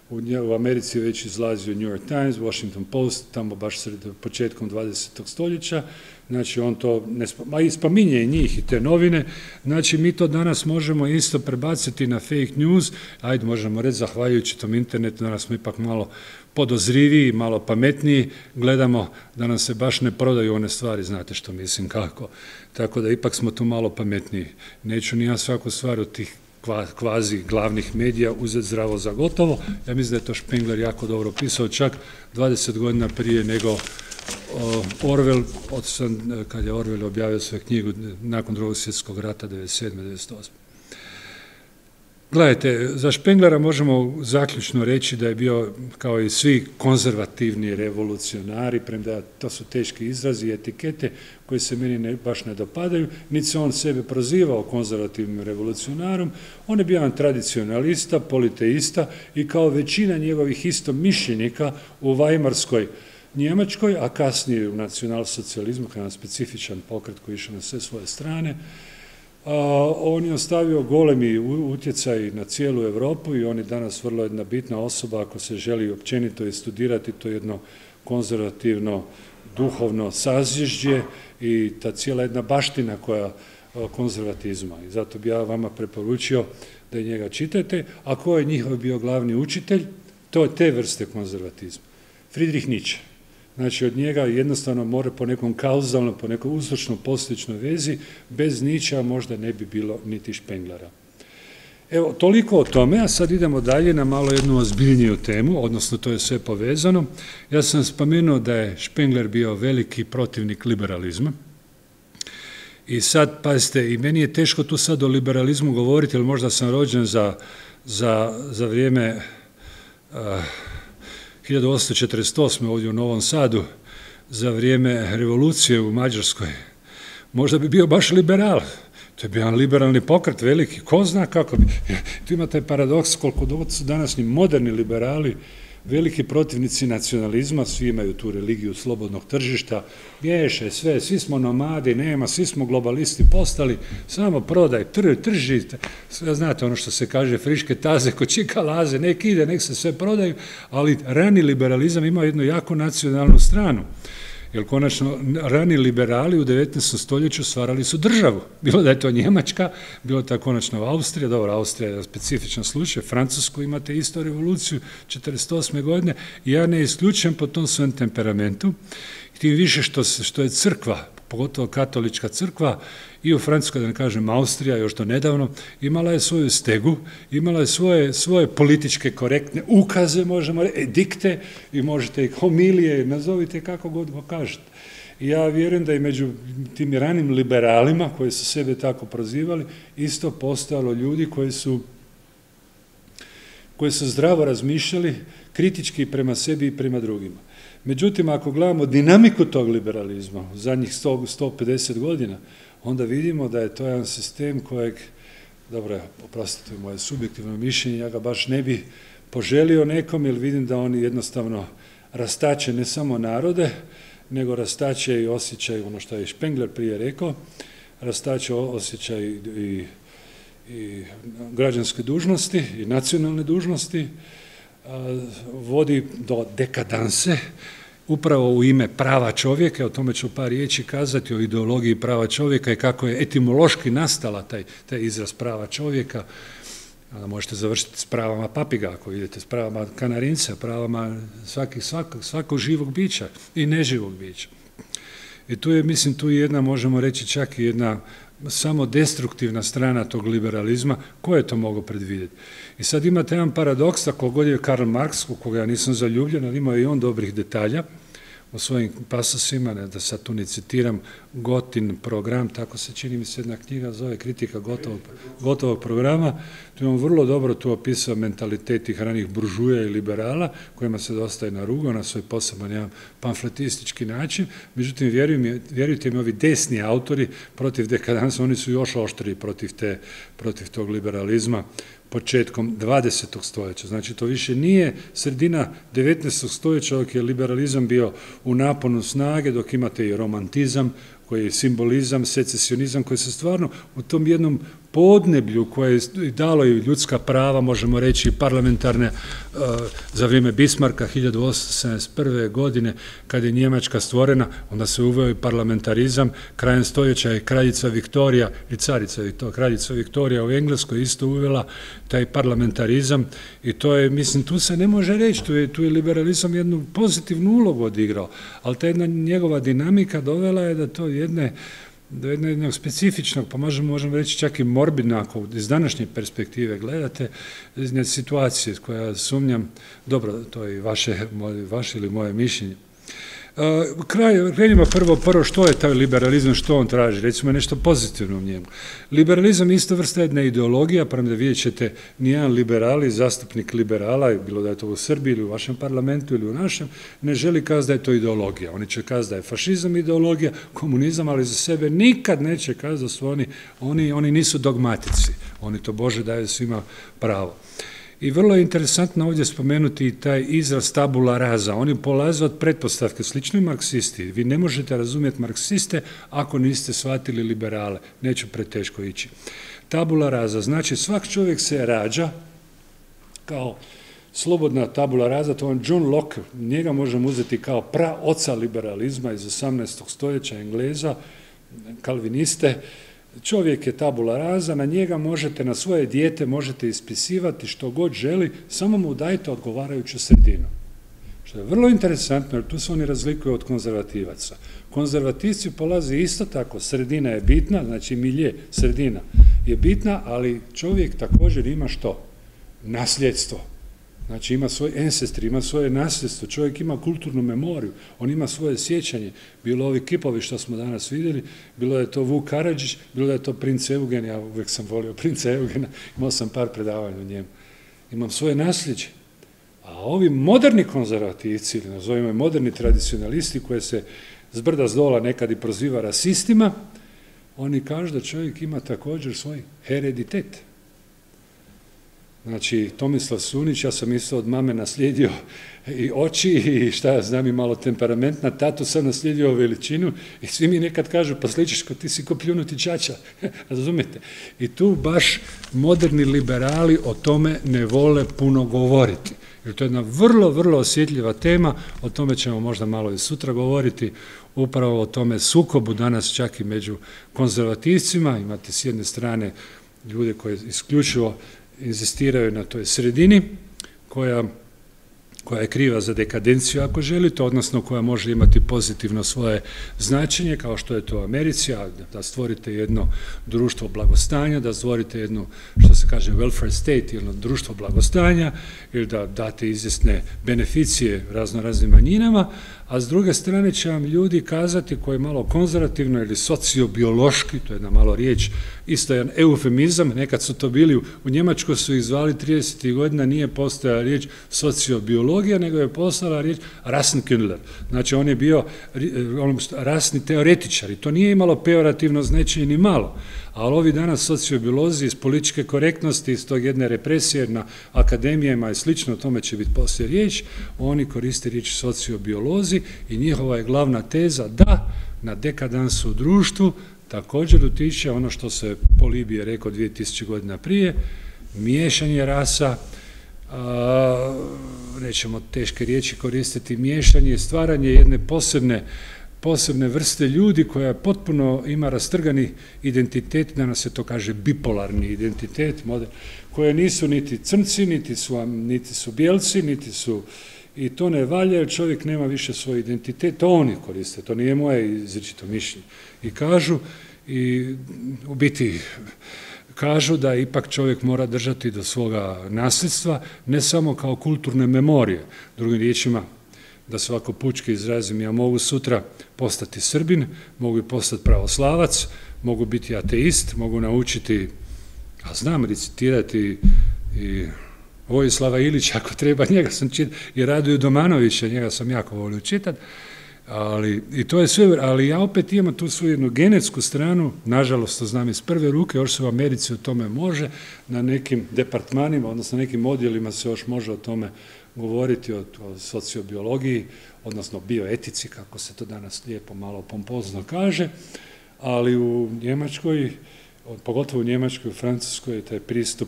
U Americi već izlazio New York Times, Washington Post, tamo baš početkom 20. stoljeća, znači on to, a i spominje i njih i te novine, znači mi to danas možemo isto prebaciti na fake news, ajde možemo reći zahvaljujući tom internetu, danas smo ipak malo podozriviji, malo pametniji, gledamo da nam se baš ne prodaju one stvari, znate što mislim kako, tako da ipak smo tu malo pametniji. Neću ni ja svaku stvar od tih kvazi glavnih medija uzeti zdravo za gotovo. Ja mislim da je to Spengler jako dobro pisao, čak 20 godina prije nego Orwell, kad je Orwell objavio svoju knjigu nakon Drugog svjetskog rata 97. 98. Gledajte, za Spenglera možemo zaključno reći da je bio, kao i svi konzervativni revolucionari, premda to su teški izrazi i etikete koji se meni baš ne dopadaju, niti se on sebe prozivao konzervativnim revolucionarom, on je bio jedan tradicionalista, politeista i kao većina njegovih istomišljenika u Weimarskoj Njemačkoj, a kasnije u nacionalsocijalizmu, kao jedan specifičan pokret koji je išao na sve svoje strane, on je ostavio golemi utjecaj na cijelu Europu i on je danas vrlo jedna bitna osoba ako se želi općenito i studirati to jedno konzervativno duhovno sazvježdje i ta cijela jedna baština koja konzervatizma. I zato bi ja vama preporučio da i njega čitate. A ko je njihov bio glavni učitelj? To je te vrste konzervatizma. Friedrich Nietzsche. Znači, od njega jednostavno mora po nekom kauzalnom, po nekoj uzročno-posljedičnoj vezi, bez Nietzschea možda ne bi bilo niti Spenglera. Evo, toliko o tome, a sad idemo dalje na malo jednu ozbiljniju temu, odnosno to je sve povezano. Ja sam spomenuo da je Spengler bio veliki protivnik liberalizma. I sad, pazite, i meni je teško tu sad o liberalizmu govoriti, jer možda sam rođen za vrijeme 1848. ovdje u Novom Sadu, za vrijeme revolucije u Mađarskoj, možda bi bio baš liberal. To je bio jedan liberalni pokret veliki, ko zna kako bi. Tu ima taj paradoks koliko god su današnji moderni liberali veliki protivnici nacionalizma, svi imaju tu religiju slobodnog tržišta, miješe sve, svi smo nomadi, nema, svi smo globalisti postali, samo prodaj, tržite, znate ono što se kaže, friške taze ko čika laze, nek ide, nek se sve prodaju, ali rani liberalizam ima jednu jako nacionalnu stranu. Jer konačno rani liberali u 19. stoljeću stvarali su državu. Bilo da je to Njemačka, bilo da je konačno Austrija, dobro, Austrija je specifičan slučaj, Francusku imate isto revoluciju 1948. godine i ja ne isključujem po tom svojem temperamentu, tim više što je crkva, pogotovo katolička crkva, i u Francuskoj, da ne kažem Austrija, još do nedavno, imala je svoju stegu, imala je svoje političke korektne ukaze, možemo reći, edikte, i možete ih homilije, nazovite kako god go kažete. I ja vjerujem da i među tim ranim liberalima, koji su sebe tako prozivali, isto postojalo ljudi koji su zdravo razmišljali, kritički prema sebi i prema drugima. Međutim, ako gledamo dinamiku tog liberalizma u zadnjih 150 godina, onda vidimo da je to jedan sistem kojeg, dobro, oprostite moje subjektivno mišljenje, ja ga baš ne bi poželio nekom, jer vidim da oni jednostavno rastače ne samo narode, nego rastače i osjećaj, ono što je Spengler prije rekao, rastače osjećaj i građanske dužnosti i nacionalne dužnosti, vodi do dekadanse, upravo u ime prava čovjeka, o tome ću par riječi kazati, o ideologiji prava čovjeka i kako je etimološki nastala taj izraz prava čovjeka. Možete završiti s pravama papiga, ako idete s pravama kanarinca, pravama svakog živog bića i neživog bića. I tu je, mislim, tu je jedna, možemo reći čak i jedna samo destruktivna strana tog liberalizma, ko je to mogao predvidjeti. I sad imate jedan paradoks, ako god je Karl Marx, u koga ja nisam zaljubljen, ali ima i on dobrih detalja u svojim pasosima, da sad tu ne citiram, Gotin program, tako se čini mi se jedna knjiga zove Kritika gotovog programa, tu je on vrlo dobro tu opisao mentalitet tih ranih buržuja i liberala, kojima se dosta na rugo, na svoj poseban jedan pamfletistički način, međutim, vjerujte mi, ovi desni autori protiv dekadansa, oni su još oštriji protiv tog liberalizma, početkom 20. stoljeća. Znači, to više nije sredina 19. stoljeća dok je liberalizam bio u naponu snage, dok imate i romantizam, koji je simbolizam, secesionizam, koji se stvarno u tom jednom podneblju koje je dalo i ljudska prava, možemo reći parlamentarne, za vrijeme Bismarcka 1871. godine, kad je Njemačka stvorena, onda se uveo i parlamentarizam, krajem stoljeća je kraljica Viktorija, i carica kraljica Viktorija u Engleskoj isto uvela taj parlamentarizam i to je, mislim, tu se ne može reći, tu je liberalizam jednu pozitivnu ulogu odigrao, ali ta jedna njegova dinamika dovela je da to do jednog specifičnog, pa možemo reći čak i morbidno, ako iz današnje perspektive gledate, iz situacije koja sumnjam, dobro, to je vaše ili moje mišljenje. Krenimo prvo što je taj liberalizam, što on traži, recimo nešto pozitivno u njemu. Liberalizam je isto vrsta jedna ideologija, premda vidjet ćete nijedan liberali, zastupnik liberala, bilo da je to u Srbiji ili u vašem parlamentu ili u našem, ne želi kazati da je to ideologija. Oni će kazati da je fašizam ideologija, komunizam, ali za sebe nikad neće kazati da su oni nisu dogmatici, oni to Bože daju svima pravo. I vrlo je interesantno ovdje spomenuti i taj izraz tabula rasa. Oni polaze od pretpostavke, slično i marksisti. Vi ne možete razumjeti marksiste ako niste shvatili liberale. Neću preteško ići. Tabula rasa, znači svak čovjek se rađa kao slobodna tabula rasa, to on John Locke, njega možemo uzeti kao praoca liberalizma iz 18. stoljeća Engleza, kalviniste. Čovjek je tabula rasa, na njega možete, na svoje dijete možete ispisivati što god želi, samo mu dajte odgovarajuću sredinu. Što je vrlo interesantno, jer tu se oni razlikuju od konzervativaca. Konzervativci polaze isto tako, sredina je bitna, znači milje, sredina je bitna, ali čovjek također ima što? Nasljedstvo. Znači ima svoj ancestry, ima svoje nasljedstvo, čovjek ima kulturnu memoriju, on ima svoje sjećanje, bilo ovi kipovi što smo danas vidjeli, bilo je to Vuk Karadžić, bilo da je to princ Eugen, ja uvijek sam volio princa Eugena, imao sam par predavanja o njemu, imam svoje nasljeđe. A ovi moderni konzervativci, ili nazovimo moderni tradicionalisti, koje se zbrda zdola nekad i proziva rasistima, oni kažu da čovjek ima također svoj hereditet. Znači, Tomislav Sunić, ja sam isto od mame naslijedio i oči i šta ja znam i malo temperament, na tatu sam naslijedio veličinu i svi mi nekad kažu, pa sličiš ko ti si ko pljunuti čača, razumijete? I tu baš moderni liberali o tome ne vole puno govoriti, jer to je jedna vrlo, vrlo osjetljiva tema, o tome ćemo možda malo i sutra govoriti, upravo o tome sukobu danas čak i među konzervativcima, imate s jedne strane ljude koji isključivo inzistiraju na toj sredini koja je kriva za dekadenciju ako želite, odnosno koja može imati pozitivno svoje značenje, kao što je to u Americi, da stvorite jedno društvo blagostanja, da stvorite jedno, što se kaže, welfare state, jedno društvo blagostanja, ili da date izvjesne beneficije raznoraznim manjinama, a s druge strane će vam ljudi kazati koji je malo konzervativno ili sociobiološki, to je jedna malo riječ, isto jedan eufemizam, nekad su to bili, u Njemačkoj su ih zvali 30. godina, nije postojala riječ sociobiologija, nego je postala riječ Rassenkindler. Znači on je bio rasni teoretičar i to nije imalo pejorativno značenje ni malo, ali ovi danas sociobiolozi iz političke korektnosti, iz tog jedne represije na akademijama i slično, o tome će biti poslije riječ, oni koriste riječ sociobiolozi i njihova je glavna teza da na dekadansu u društvu također utiče ono što se Polibije rekao 2000 godina prije, miješanje rasa, nećemo teške riječi koristiti, miješanje i stvaranje jedne posebne vrste ljudi koja potpuno ima rastrgani identitet, danas se to kaže bipolarni identitet, koje nisu niti crnci, niti su bijelci, niti su, i to ne valja jer čovjek nema više svoj identitet, to oni koriste, to nije moje izričito mišljenje. I kažu, i u biti kažu da ipak čovjek mora držati do svoga nasljedstva, ne samo kao kulturne memorije, drugim riječima, da se ovako pučki izrazim, ja mogu sutra postati Srbin, mogu i postati pravoslavac, mogu biti ateist, mogu naučiti, a znam recitirati i Vojislava Ilića, ako treba, njega sam čitao, i Radoju Domanovića, njega sam jako volio čitati, i to je sve, ali ja opet imam tu svoju jednu genetsku stranu, nažalost to znam iz prve ruke, još se u Americi o tome može, na nekim departmanima, odnosno nekim odjelima se još može o tome govoriti, o sociobiologiji, odnosno bioetici, kako se to danas lijepo malo pompozno kaže, ali u Njemačkoj pogotovo u Njemačkoj, u Francuskoj, je taj pristup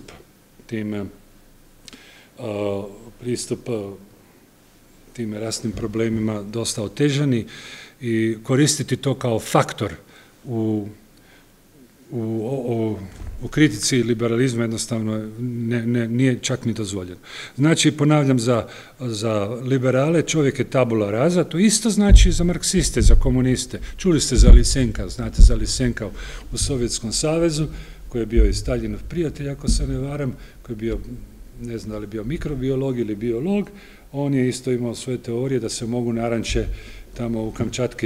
tim rasnim problemima dosta otežani i koristiti to kao faktor u kritici liberalizma jednostavno nije čak ni dozvoljeno. Znači, ponavljam, za liberale čovjek je tabula rasa, to isto znači i za marksiste, za komuniste. Čuli ste za Lysenka, znate za Lysenka u Sovjetskom savezu, koji je bio i Staljinov prijatelj, ako se ne varam, koji je bio, ne znam da li bio mikrobiolog ili biolog. On je isto imao svoje teorije da se mogu naranče tamo u Kamčatki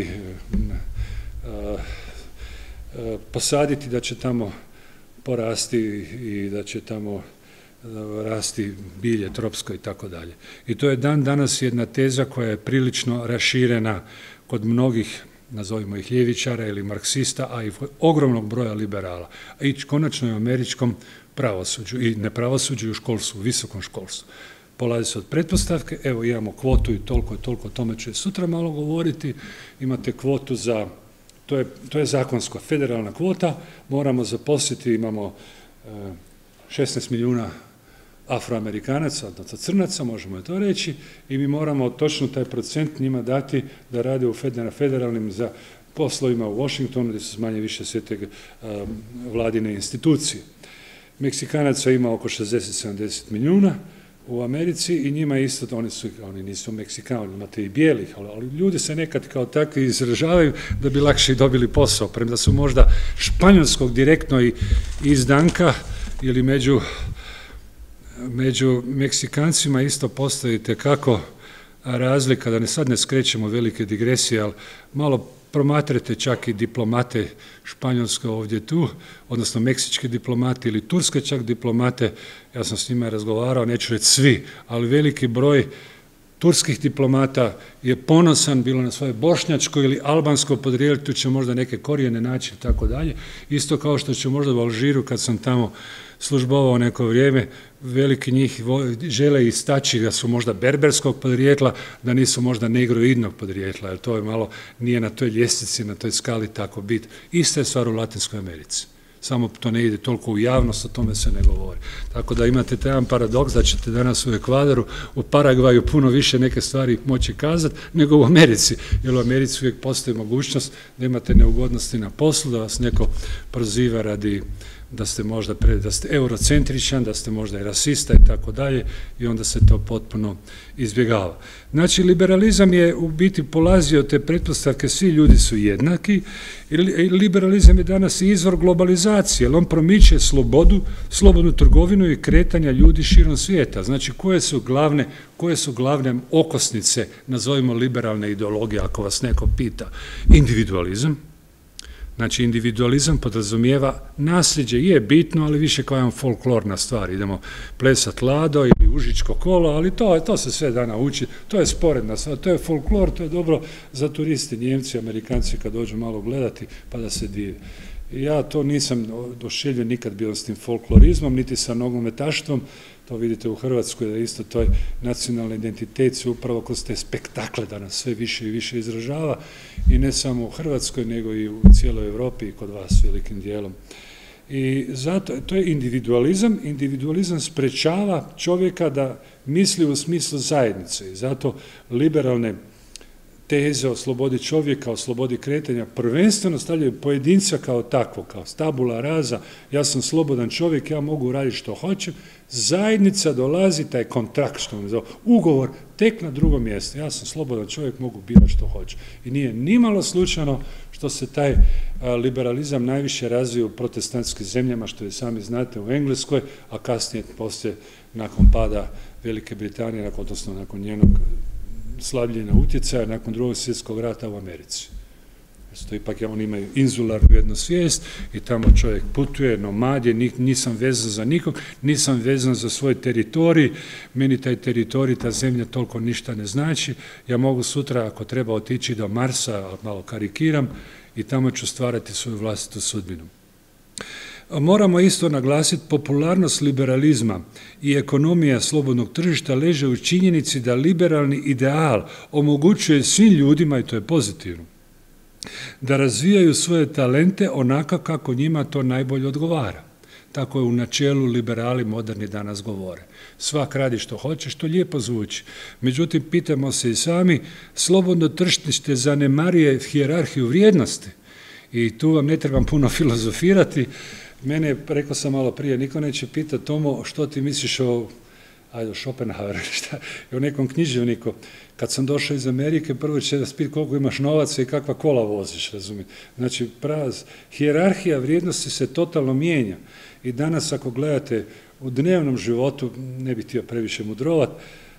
posaditi, da će tamo porasti i da će tamo rasti bilje tropsko i tako dalje. I to je dan danas jedna teza koja je prilično raširena kod mnogih, nazovimo ih ljevičara ili marksista, a i ogromnog broja liberala. I konačno i u američkom pravosuđu i nepravosuđu i u školstvu, u visokom školstvu. Polazi se od pretpostavke, evo imamo kvotu i toliko, o tome ću sutra malo govoriti, imate kvotu za, to je zakonska federalna kvota, moramo zaposliti, imamo 16 milijuna Afroamerikanaca, odnosno crnaca, možemo to reći, i mi moramo točno taj procent njima dati da rade na federalnim poslovima u Washingtonu, gdje su manje više sve te vladine institucije. Meksikanaca ima oko 60-70 milijuna u Americi i njima isto, oni nisu Meksikani, imate i bijelih, ali ljudi se nekad kao takvi izražavaju da bi lakše dobili posao, premda su možda španjolskog direktno i iz Danka ili među Meksikancima isto postoji tekako razlika, da sad ne skrećemo velike digresije, ali malo promatrate čak i diplomate španjolske ovdje tu, odnosno meksičke diplomate ili turske čak diplomate, ja sam s njima razgovarao, neću reći svi, ali veliki broj turskih diplomata je ponosan bilo na svoje bošnjačko ili albansko podrijetlo, tu će možda neke korijene naći i tako dalje, isto kao što će možda u Alžiru, kad sam tamo službovao neko vrijeme, veliki njih žele istaći da su možda berberskog podrijetla, da nisu možda negroidnog podrijetla, jer to je malo, nije na toj ljestvici, na toj skali tako bit. Ista je stvar u Latinskoj Americi. Samo to ne ide toliko u javnost, o tome se ne govori. Tako da imate taj jedan paradoks da ćete danas u Ekvadoru, u Paragvaju puno više neke stvari moći kazati nego u Americi, jer u Americi uvijek postoji mogućnost da imate neugodnosti na poslu, da vas neko proziva radi da ste možda da ste eurocentričan, da ste možda i rasista i tako dalje, i onda se to potpuno izbjegava. Znači, liberalizam je u biti polazio od te pretpostavke, svi ljudi su jednaki, i liberalizam je danas izvor globalizacije, jer on promiče slobodnu trgovinu i kretanja ljudi širom svijeta. Znači, koje su glavne okosnice, nazovimo liberalne ideologije, ako vas neko pita? Individualizam. Znači, individualizam podrazumijeva nasljeđe, je bitno, ali više kao jedan folklorna stvar. Idemo plesat lado ili užičko kolo, ali to se sve da nauči, to je sporedna stvar, to je folklor, to je dobro za turisti, Njemci, Amerikanci kad dođu malo gledati pa da se dive. Ja to nisam doživio nikad bio s tim folklorizmom, niti sa nogometaštvom, to vidite u Hrvatskoj da isto toj nacionalni identitet se upravo kroz te spektakle danas sve više i više izražava, i ne samo u Hrvatskoj nego i u cijeloj Europi i kod vas velikim dijelom. I zato, to je individualizam sprečava čovjeka da misli u smislu zajednice, i zato liberalne teze o slobodi čovjeka, o slobodi kretanja prvenstveno stavljaju pojedinca kao takvo, kao tabula rasa, ja sam slobodan čovjek, ja mogu raditi što hoćem, zajednica dolazi, taj kontrakt, što on zove, ugovor, tek na drugo mjesto, ja sam slobodan čovjek, mogu birati što hoću. I nije nimalo slučajno što se taj liberalizam najviše razvio u protestantskim zemljama, što je sami znate u Engleskoj, a kasnije poslije, nakon pada Velike Britanije, odnosno nakon njenog slabljenja utjecaja nakon Drugog svjetskog rata u Americi. To ipak oni imaju inzularnu jednu svijest i tamo čovjek putuje, nomad je, nisam vezan za nikog, nisam vezan za svoj teritorij, meni taj teritorij, ta zemlja toliko ništa ne znači, ja mogu sutra ako treba otići do Marsa, malo karikiram, i tamo ću stvarati svoju vlastitu sudbinu. Moramo isto naglasiti, popularnost liberalizma i ekonomija slobodnog tržišta leže u činjenici da liberalni ideal omogućuje svim ljudima, i to je pozitivno, da razvijaju svoje talente onako kako njima to najbolje odgovara. Tako je u načelu liberali moderni danas govore. Svak radi što hoće, što lijepo zvuči. Međutim, pitamo se i sami, slobodno tržište zanemaruje hijerarhiju vrijednosti. I tu vam ne trebam puno filozofirati. Mene, rekao sam malo prije, niko neće pitati, Tomo, što ti misliš o Schopenhaueru, o nekom književniku. Kad sam došao iz Amerike, prvo će vas pitati koliko imaš novaca i kakva kola voziš, razumijete. Znači, hijerarhija vrijednosti se totalno mijenja. I danas, ako gledate u dnevnom životu, ne bih htio previše mudrovat,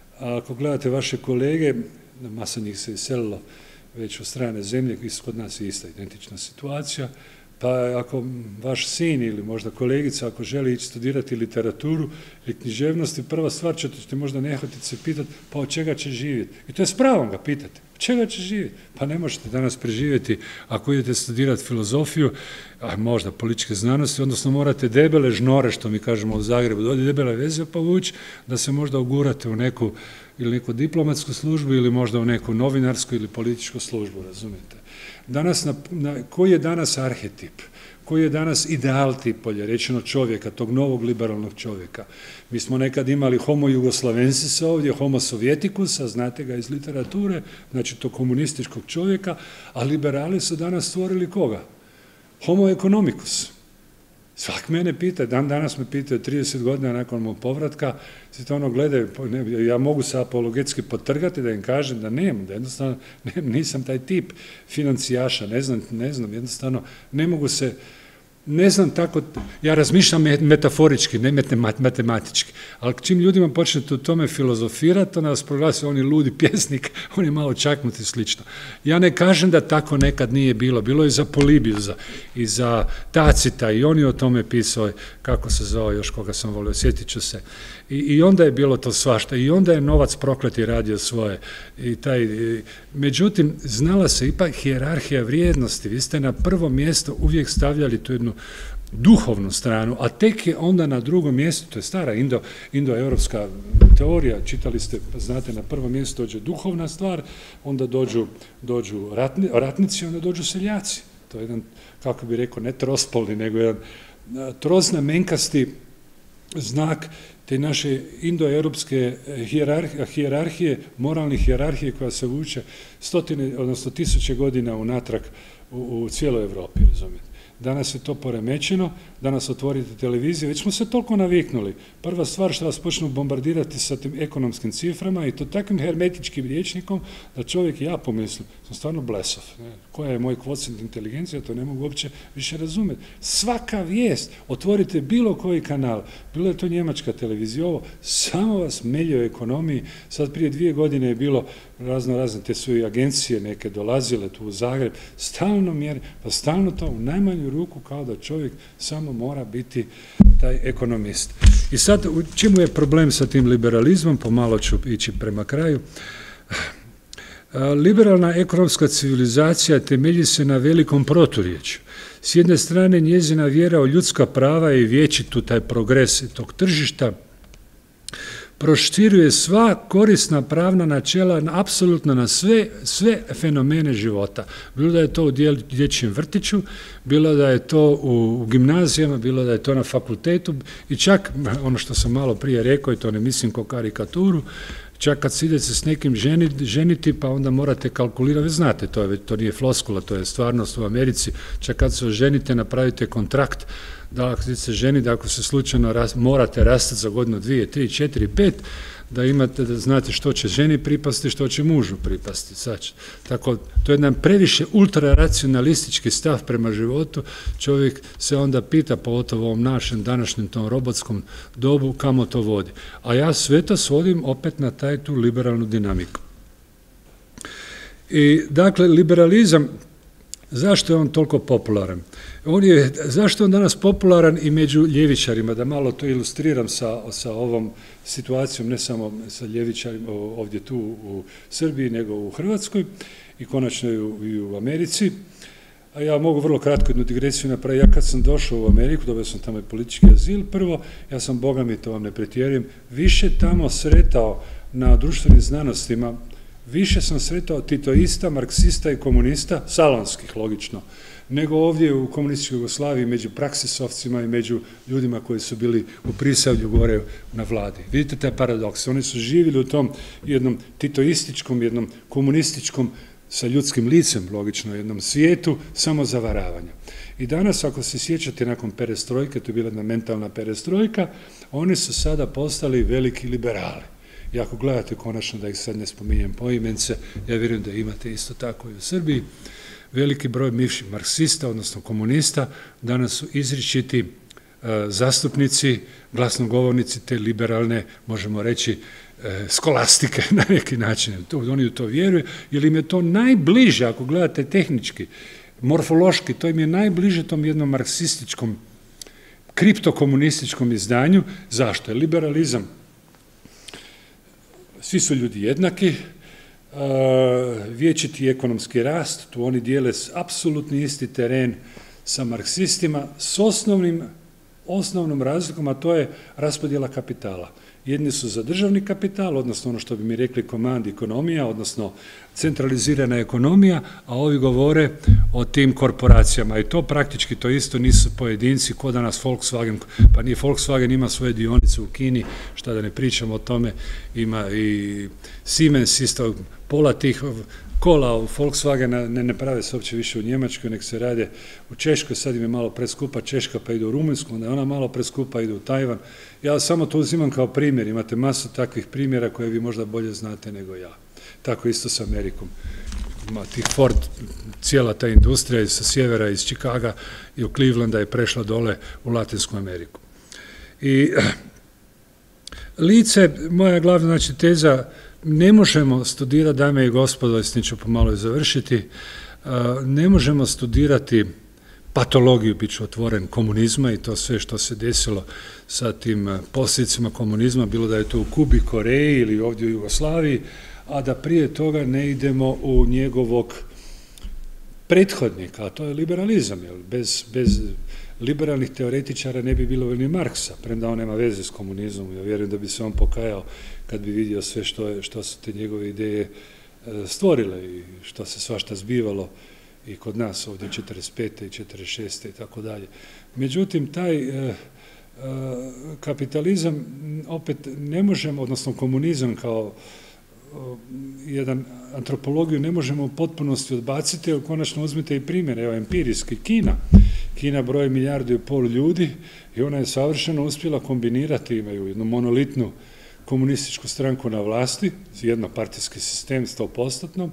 a ako gledate vaše kolege, masa njih se iselilo već u strane zemlje, kod nas je ista identična situacija, pa ako vaš sin ili možda kolegica, ako želi ići studirati literaturu ili književnosti, prva stvar ćete možda nehvatiti se pitati, pa od čega će živjeti? I to je s pravom ga pitati. Od čega će živjeti? Pa ne možete danas preživjeti ako idete studirati filozofiju, a možda političke znanosti, odnosno morate debele žnore, što mi kažemo u Zagrebu, dođe debele veze povući, da se možda ugurate u neku diplomatsku službu ili možda u neku novinarsku ili političku službu, razumijete? Danas, koji je danas arhetip? Koji je danas ideal tip, bolje rečeno, čovjeka, tog novog liberalnog čovjeka? Mi smo nekad imali homo jugoslavensis ovdje, homo sovjetikusa, znate ga iz literature, znači tog komunističkog čovjeka, a liberali su danas stvorili koga? Homo economicus. Svak mene pita, danas me pitaju 30 godina nakon mog povratka, svi to ono gledaju, ja mogu se apologetski potrgati da im kažem da nemam, da jednostavno nisam taj tip financijaša, ne znam, jednostavno ne mogu se, ne znam tako, ja razmišljam metaforički, ne matematički, ali čim ljudima počnete u tome filozofirati, onda vas proglasi oni ludi pjesnik, oni malo čaknuti slično. Ja ne kažem da tako nekad nije bilo, bilo je za Polibiusa i za Tacita i on je o tome pisao, kako se zove, još koga sam volio, sjetit ću se. I onda je bilo to svašta, i onda je novac prokleti radio svoje. Međutim, znala se ipak hijerarhija vrijednosti, vi ste na prvo mjesto uvijek stavljali tu jednu duhovnu stranu, a tek je onda na drugom mjestu, to je stara indoeuropska teorija, čitali ste, znate, na prvo mjesto dođe duhovna stvar, onda dođu ratnici, onda dođu seljaci. To je jedan, kako bi rekao, ne trospolni, nego jedan troznamenkasti znak te naše indoeuropske hijerarhije, moralnih hijerarhije koja se vuče stotine, odnosno tisuće godina unatrag u cijeloj Europi, razumijete. Danas je to poremećeno, danas otvorite televiziju, već smo se toliko naviknuli. Prva stvar što vas počnu bombardirati sa tim ekonomskim ciframa i to takvim hermetičkim rječnikom da čovjek i ja pomislim, sam stvarno blesov. Koja je moj kvocijent inteligencija, to ne mogu uopće više razumjeti. Svaka vijest, otvorite bilo koji kanal, bilo je to njemačka televizija, ovo, samo vas melje o ekonomiji. Sad prije 2 godine je bilo razne, te su i agencije neke dolazile tu u Zagreb, stalno mjeri, pa stalno to u najmanju ruku kao da čovjek samo mora biti taj ekonomist. I sad, u čemu je problem sa tim liberalizmom, pomalo ću ići prema kraju. Liberalna ekonomska civilizacija temelji se na velikom proturječju. S jedne strane, njezina vjera u ljudska prava i vječitu taj progres tog tržišta proširuje sva korisna pravna načela apsolutno na sve fenomene života. Bilo da je to u dječjem vrtiću, bilo da je to u gimnazijama, bilo da je to na fakultetu i čak, ono što sam malo prije rekao, i to ne mislim kao karikaturu, čak kad se idete s nekim ženiti, pa onda morate kalkulirati, znate, to nije floskula, to je stvarnost u Americi, čak kad se oženite, napravite kontrakt, da ako se ženi, da ako se slučajno morate rastati za godinu, 2, 3, 4, 5, da znate što će ženi pripasti, što će mužu pripasti. Tako, to je jedan previše ultraracionalistički stav prema životu, čovjek se onda pita, pogotovo u ovom našem današnjem tom robotskom dobu, kamo to vodi. A ja sve to svodim opet na tu liberalnu dinamiku. I dakle, liberalizam, zašto je on toliko popularan? Zašto je on danas popularan i među ljevičarima? Da malo to ilustriram sa ovom situacijom, ne samo sa ljevičarima ovdje tu u Srbiji, nego u Hrvatskoj i konačno i u Americi. A ja mogu vrlo kratko jednu digresiju napraviti. Ja kad sam došao u Ameriku, dobio sam tamo i politički azil prvo, ja sam, boga mi, to vam ne pretjerujem, više tamo sretao na društvenim znanostima više sam sretao titoista, marksista i komunista, salonskih, logično, nego ovdje u komunističkoj Jugoslaviji među praksisovcima i među ljudima koji su bili u Prisavlju gore na vladi. Vidite taj paradoks. Oni su živjeli u tom jednom titoističkom, jednom komunističkom, sa ljudskim licem, logično, jednom svijetu, samo zavaravanja. I danas, ako se sjećate nakon perestrojke, to je bila jedna mentalna perestrojka, oni su sada postali veliki liberali. I ako gledate konačno, da ih sad ne spominjem poimence, ja vjerujem da imate isto tako i u Srbiji, veliki broj bivših marksista, odnosno komunista, danas su izričiti zastupnici, glasnogovornici te liberalne, možemo reći, skolastike na neki način. Oni u to vjeruju, jer im je to najbliže, ako gledate tehnički, morfološki, to im je najbliže tom jednom marksističkom, kriptokomunističkom izdanju. Zašto? Je liberalizam. Svi su ljudi jednaki, vječiti ekonomski rast, tu oni dijele apsolutni isti teren sa marksistima, s osnovnom razlikom, a to je raspodjela kapitala. Jedni su za državni kapital, odnosno ono što bi mi rekli command ekonomija, odnosno centralizirana ekonomija, a ovi govore o tim korporacijama. I to praktički to isto nisu pojedinci, ko danas Volkswagen, pa nije Volkswagen, ima svoje dionice u Kini, šta da ne pričamo o tome, ima i Siemens isto, pola tih kola u Volkswagena ne prave se uopće više u Njemačkoj, nek se rade u Češkoj, sad im je malo preskupa Češka pa idu u Rumunjsku, onda je ona malo preskupa, idu u Tajvan. Ja samo to uzimam kao primjer, imate masu takvih primjera koje vi možda bolje znate nego ja. Tako isto s Amerikom. Tih Ford, cijela ta industrija sa sjevera, iz Chicaga i u Clevelanda je prešla dole u Latinsku Ameriku. I lice, moja glavna znači, teza, ne možemo studirati, dame i gospodo, s njim ću pomalo i završiti, ne možemo studirati patologiju, bit ću otvoren, komunizma i to sve što se desilo sa tim posljedicama komunizma, bilo da je to u Kubi, Koreji ili ovdje u Jugoslaviji, a da prije toga ne idemo u njegovog prethodnika, a to je liberalizam. Bez liberalnih teoretičara ne bi bilo ni Marksa, premda on nema veze s komunizmom. Ja vjerujem da bi se on pokajao kad bi vidio sve što su te njegove ideje stvorile i što se svašta zbivalo i kod nas ovdje 45. i 46. i tako dalje. Međutim, taj kapitalizam opet ne možemo, odnosno komunizam kao jedan antropologiju ne možemo u potpunosti odbaciti, jer konačno uzmite i primjer, evo empirijski, Kina broji 1,5 milijardu ljudi i ona je savršeno uspjela kombinirati, imaju jednu monolitnu komunističku stranku na vlasti, jednopartijski sistem 100%,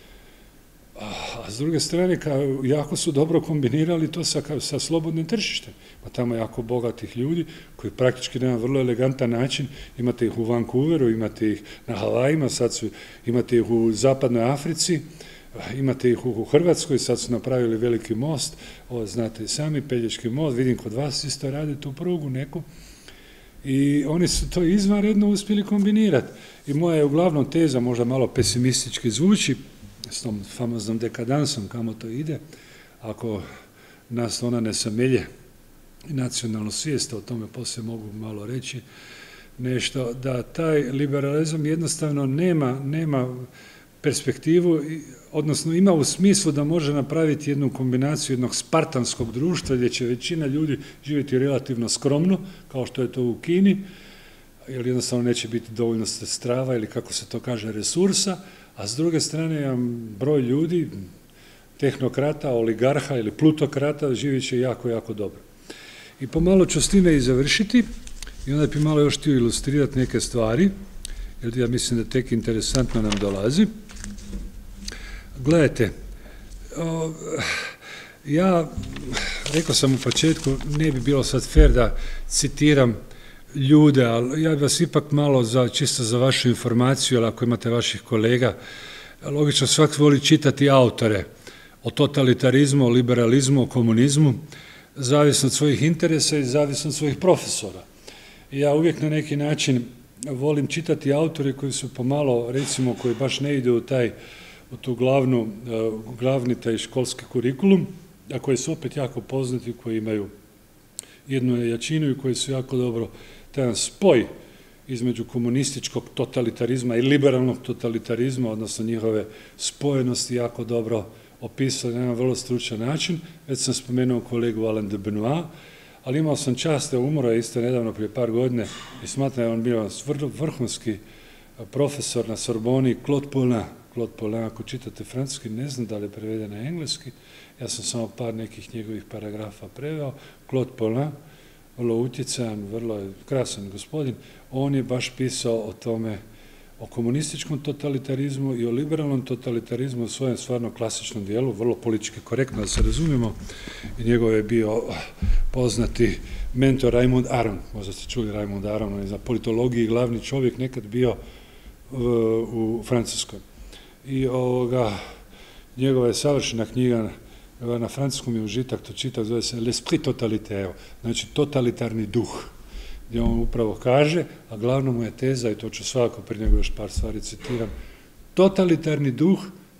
a s druge strane jako su dobro kombinirali to sa slobodnim tržištem. Pa tamo jako bogatih ljudi koji praktički na jedan vrlo elegantan način, imate ih u Vancouveru, imate ih na Havajima, imate ih u zapadnoj Africi, imate ih u Hrvatskoj, sad su napravili veliki most, ovo znate i sami, Pelješki most, vidim kod vas isto rade tu prugu neku, i oni su to izvanredno uspjeli kombinirati. I moja je uglavnom teza, možda malo pesimistički zvuči, s tom famoznom dekadansom, kamo to ide, ako nas ona ne samelje nacionalnu svijest, o tome poslije mogu malo reći nešto, da taj liberalizam jednostavno nema perspektivu, odnosno ima u smislu da može napraviti jednu kombinaciju jednog spartanskog društva gdje će većina ljudi živjeti relativno skromno, kao što je to u Kini, jer jednostavno neće biti dovoljno strava ili kako se to kaže resursa, a s druge strane jedan broj ljudi, tehnokrata, oligarha ili plutokrata živjet će jako, jako dobro. I pomalo ću s time i završiti i onda bi malo još htio ilustrirati neke stvari, jer ja mislim da tek interesantno nam dolazi. Gledajte, ja rekao sam u početku, ne bi bilo sad fair da citiram ljude, ali ja bih vas ipak malo, čisto za vašu informaciju, ali ako imate vaših kolega, logično svak voli čitati autore o totalitarizmu, o liberalizmu, o komunizmu, zavisno od svojih interesa i zavisno od svojih profesora. I ja uvijek na neki način volim čitati autore koji su pomalo, recimo, koji baš ne ide u tu glavni taj školski kurikulum, a koji su opet jako poznati, koji imaju jednu jačinu i koji su jako dobro taj spoj između komunističkog totalitarizma i liberalnog totalitarizma, odnosno njihove spojenosti, jako dobro opisali na jedan vrlo stručan način. Već sam spomenuo kolegu Alain de Benoit, ali imao sam čast da umro isto nedavno prije par godine i smatram da je on bio vrhunski profesor na Sorboni, Claude Paulin. Claude Paulin, ako čitate francuski, ne znam da li je preveden na engleski, ja sam samo par nekih njegovih paragrafa preveo. Claude Paulin, vrlo utjecajan, vrlo krasan gospodin, on je baš pisao o tome, o komunističkom totalitarizmu i o liberalnom totalitarizmu u svojem stvarno klasičnom dijelu, vrlo politički korektno da se razumijemo, i njegov je bio poznati mentor Raymond Aron, možda ste čuli Raymond Aron, on je za politologiji glavni čovjek, nekad bio u Francuskoj. I njegova je savršena knjiga, na francuskom je užitak, to čitak, zove se L'esprit totalitaire, znači totalitarni duh, gdje on upravo kaže, a glavno mu je teza, i to ću svakako prije nego još par stvari citiram, totalitarni duh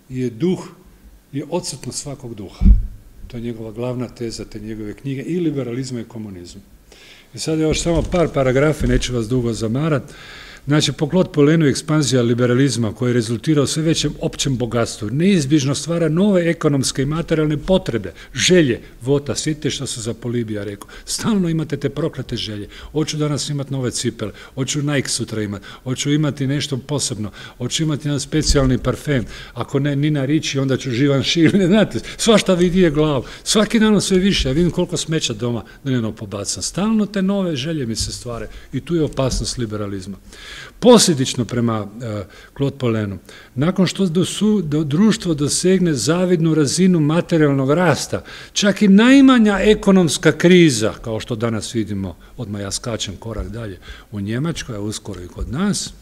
je odsutnost svakog duha. To je njegova glavna teza te njegove knjige i liberalizma i komunizma. I sad još samo par paragrafa, neću vas dugo zamarati. Znači, po Claude Paulinu ekspanzija liberalizma koji je rezultirao sve većem općem bogatstvu neizbježno stvara nove ekonomske i materijalne potrebe, želje, vota, sjetite što su za Polibija rekao, stalno imate te proklete želje, hoću danas imati nove cipele, hoću Nike sutra imati, hoću imati nešto posebno, hoću imati jedan specijalni parfem, ako ne Nina Ricci, onda ću Givenchy, ne znate, svašta vidi je glavu, svaki dan sve više, ja vidim koliko smeća doma dnevno pobacam, stalno te nove želje mi se stvare i tu je opasnost liberalizma. Posljedično prema Claude Paulinu, nakon što društvo dosegne zavidnu razinu materijalnog rasta, čak i najmanja ekonomska kriza, kao što danas vidimo, odmah ja skačem korak dalje, u Njemačkoj, a uskoro i kod nas,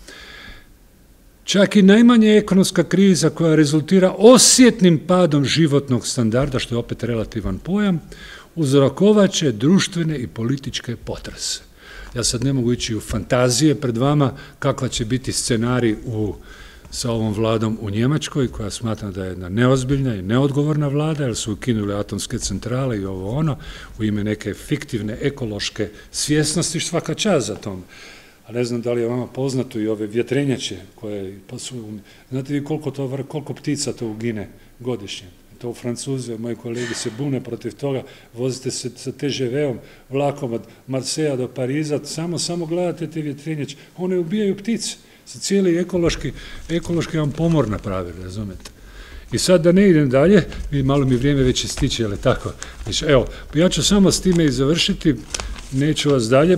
čak i najmanja ekonomska kriza koja rezultira osjetnim padom životnog standarda, što je opet relativan pojam, uzrokovat će društvene i političke potrese. Ja sad ne mogu ići u fantazije pred vama kakva će biti scenarij sa ovom vladom u Njemačkoj, koja smatra da je jedna neozbiljna i neodgovorna vlada, jer su ukinuli atomske centrale i ovo ono, u ime neke fiktivne ekološke svjesnosti, svaka čast za tom. A ne znam da li je vama poznato i ove vjetrenjače koje, znate vi koliko ptica to ugine godišnje? To u Francuzi, moji kolegi se bune protiv toga, vozite se sa TGV-om, vlakom od Marseja do Pariza, samo gledate te vjetrenjače, one ubijaju ptice, sa cijeli ekološki vam pomor napravili, razumete. I sad da ne idem dalje, malo mi vrijeme već ističe, ali tako, evo, ja ću samo s time i završiti, neću vas dalje,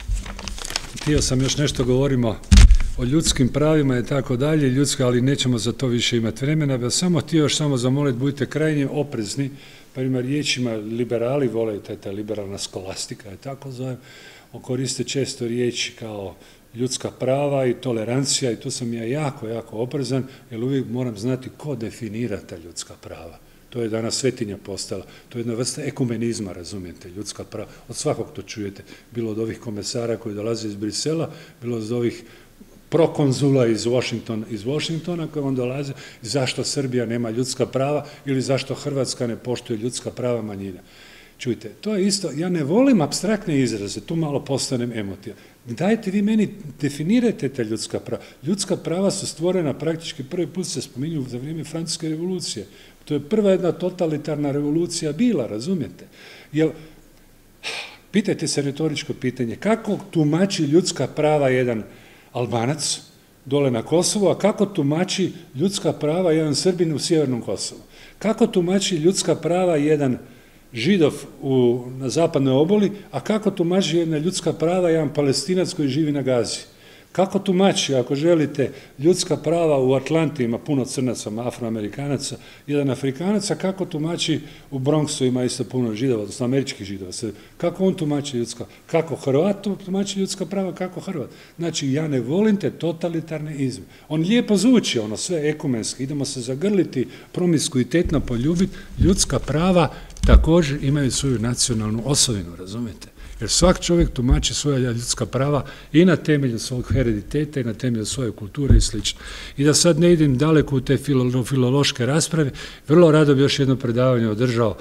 htio sam još nešto govorimo o ljudskim pravima i tako dalje, ali nećemo za to više imati vremena, bih samo htio još samo zamoliti, budite krajnje oprezni, primjer riječima liberali vole, ta liberalna skolastika, je tako zovem, koriste često riječi kao ljudska prava i tolerancija i tu sam ja jako oprezan, jer uvijek moram znati ko definira ta ljudska prava. To je danas svetinja postala, to je jedna vrsta ekumenizma, razumijete, ljudska prava, od svakog to čujete, bilo od ovih komesara koji dolaze iz Brisela, bilo od ovih prokonzula iz Washingtona koji vam dolaze, zašto Srbija nema ljudska prava ili zašto Hrvatska ne poštuje ljudska prava manjina. Čujte, to je isto, ja ne volim apstraktne izraze, tu malo postanem emotivan. Dajte vi meni, definirajte te ljudska prava. Ljudska prava su stvorena praktički prvi put se spominju za vrijeme Francuske revolucije. To je prva jedna totalitarna revolucija bila, razumijete? Jer, pitajte se retoričko pitanje, kako tumači ljudska prava jedan Albanac dole na Kosovu, a kako tumači ljudska prava jedan Srbin u sjevernom Kosovu? Kako tumači ljudska prava jedan Židov na zapadnoj oboli, a kako tumači jedna ljudska prava jedan Palestinac koji živi na Gazi? Kako tumači, ako želite, ljudska prava u Atlanti, ima puno Crnaca, Afroamerikanaca, jedan Afrikanac, a kako tumači u Bronxu, ima isto puno Židova, odnosno američkih Židova. Kako on tumači ljudska? Kako Hrvat tumači ljudska prava, kako Hrvat? Znači, ja ne volim te totalitarne izme. On lijepo zvuči, ono sve ekumenski, idemo se zagrliti, promiskuitetno poljubiti, ljudska prava također imaju svoju nacionalnu osovinu, razumijete? Jer svak čovjek tumači svoja ljudska prava i na temelju svog herediteta i na temelju svoje kulture i sl. I da sad ne idem daleko u te filološke rasprave, vrlo rado bi još jedno predavanje održao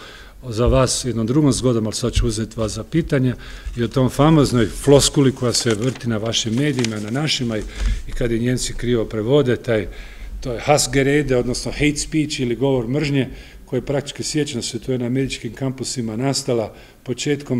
za vas jednom drugom zgodom, ali sad ću uzeti vas za pitanje, i o tom famoznoj floskuli koja se vrti na vašim medijima, na našima, i kad je Njemci krivo prevode, to je Hassgerede, odnosno hate speech ili govor mržnje, koje praktički, sjećam se, to je na američkim kampusima nastala početkom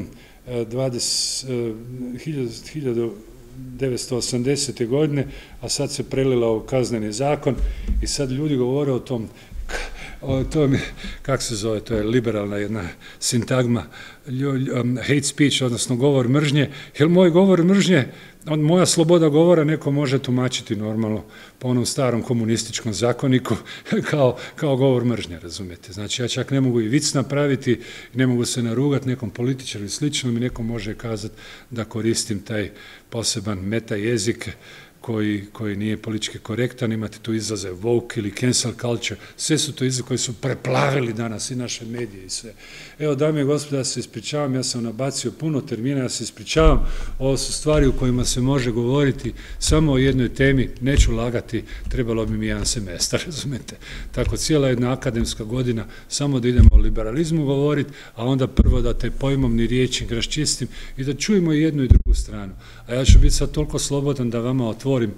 1980. godine, a sad se prelila u kazneni zakon i sad ljudi govore o tom, kako se zove, to je liberalna jedna sintagma, hate speech, odnosno govor mržnje, jer moj govor mržnje, moja sloboda govora neko može tumačiti normalno po onom starom komunističkom zakoniku kao govor mržnje, razumijete. Znači, ja čak ne mogu i vic napraviti, ne mogu se narugati nekom političaru i slično, mi neko može kazati da koristim taj poseban meta jezik koji nije politički korektan, imate tu izraze woke ili cancel culture, sve su to izraze koji su preplavili danas i naše medije i sve. Evo, dame i gospodo, ja se ispričavam, ja sam nabacio puno termina, ja se ispričavam, ovo su stvari u kojima se može govoriti samo o jednoj temi, neću lagati, trebalo bi mi jedan semestar, razumete. Tako cijela jedna akademska godina, samo da idemo o liberalizmu govoriti, a onda prvo da te pojmovni rječnik raščistim i da čujemo i jednu i drugu stranu. A ja ću biti sad toliko slobodan da vama otvorim,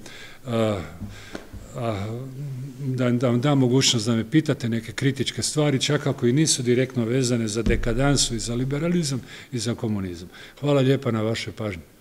da vam dam mogućnost da me pitate neke kritičke stvari, čak ako i nisu direktno vezane za dekadansu i za liberalizam i za komunizam. Hvala lijepa na vašoj pažnji.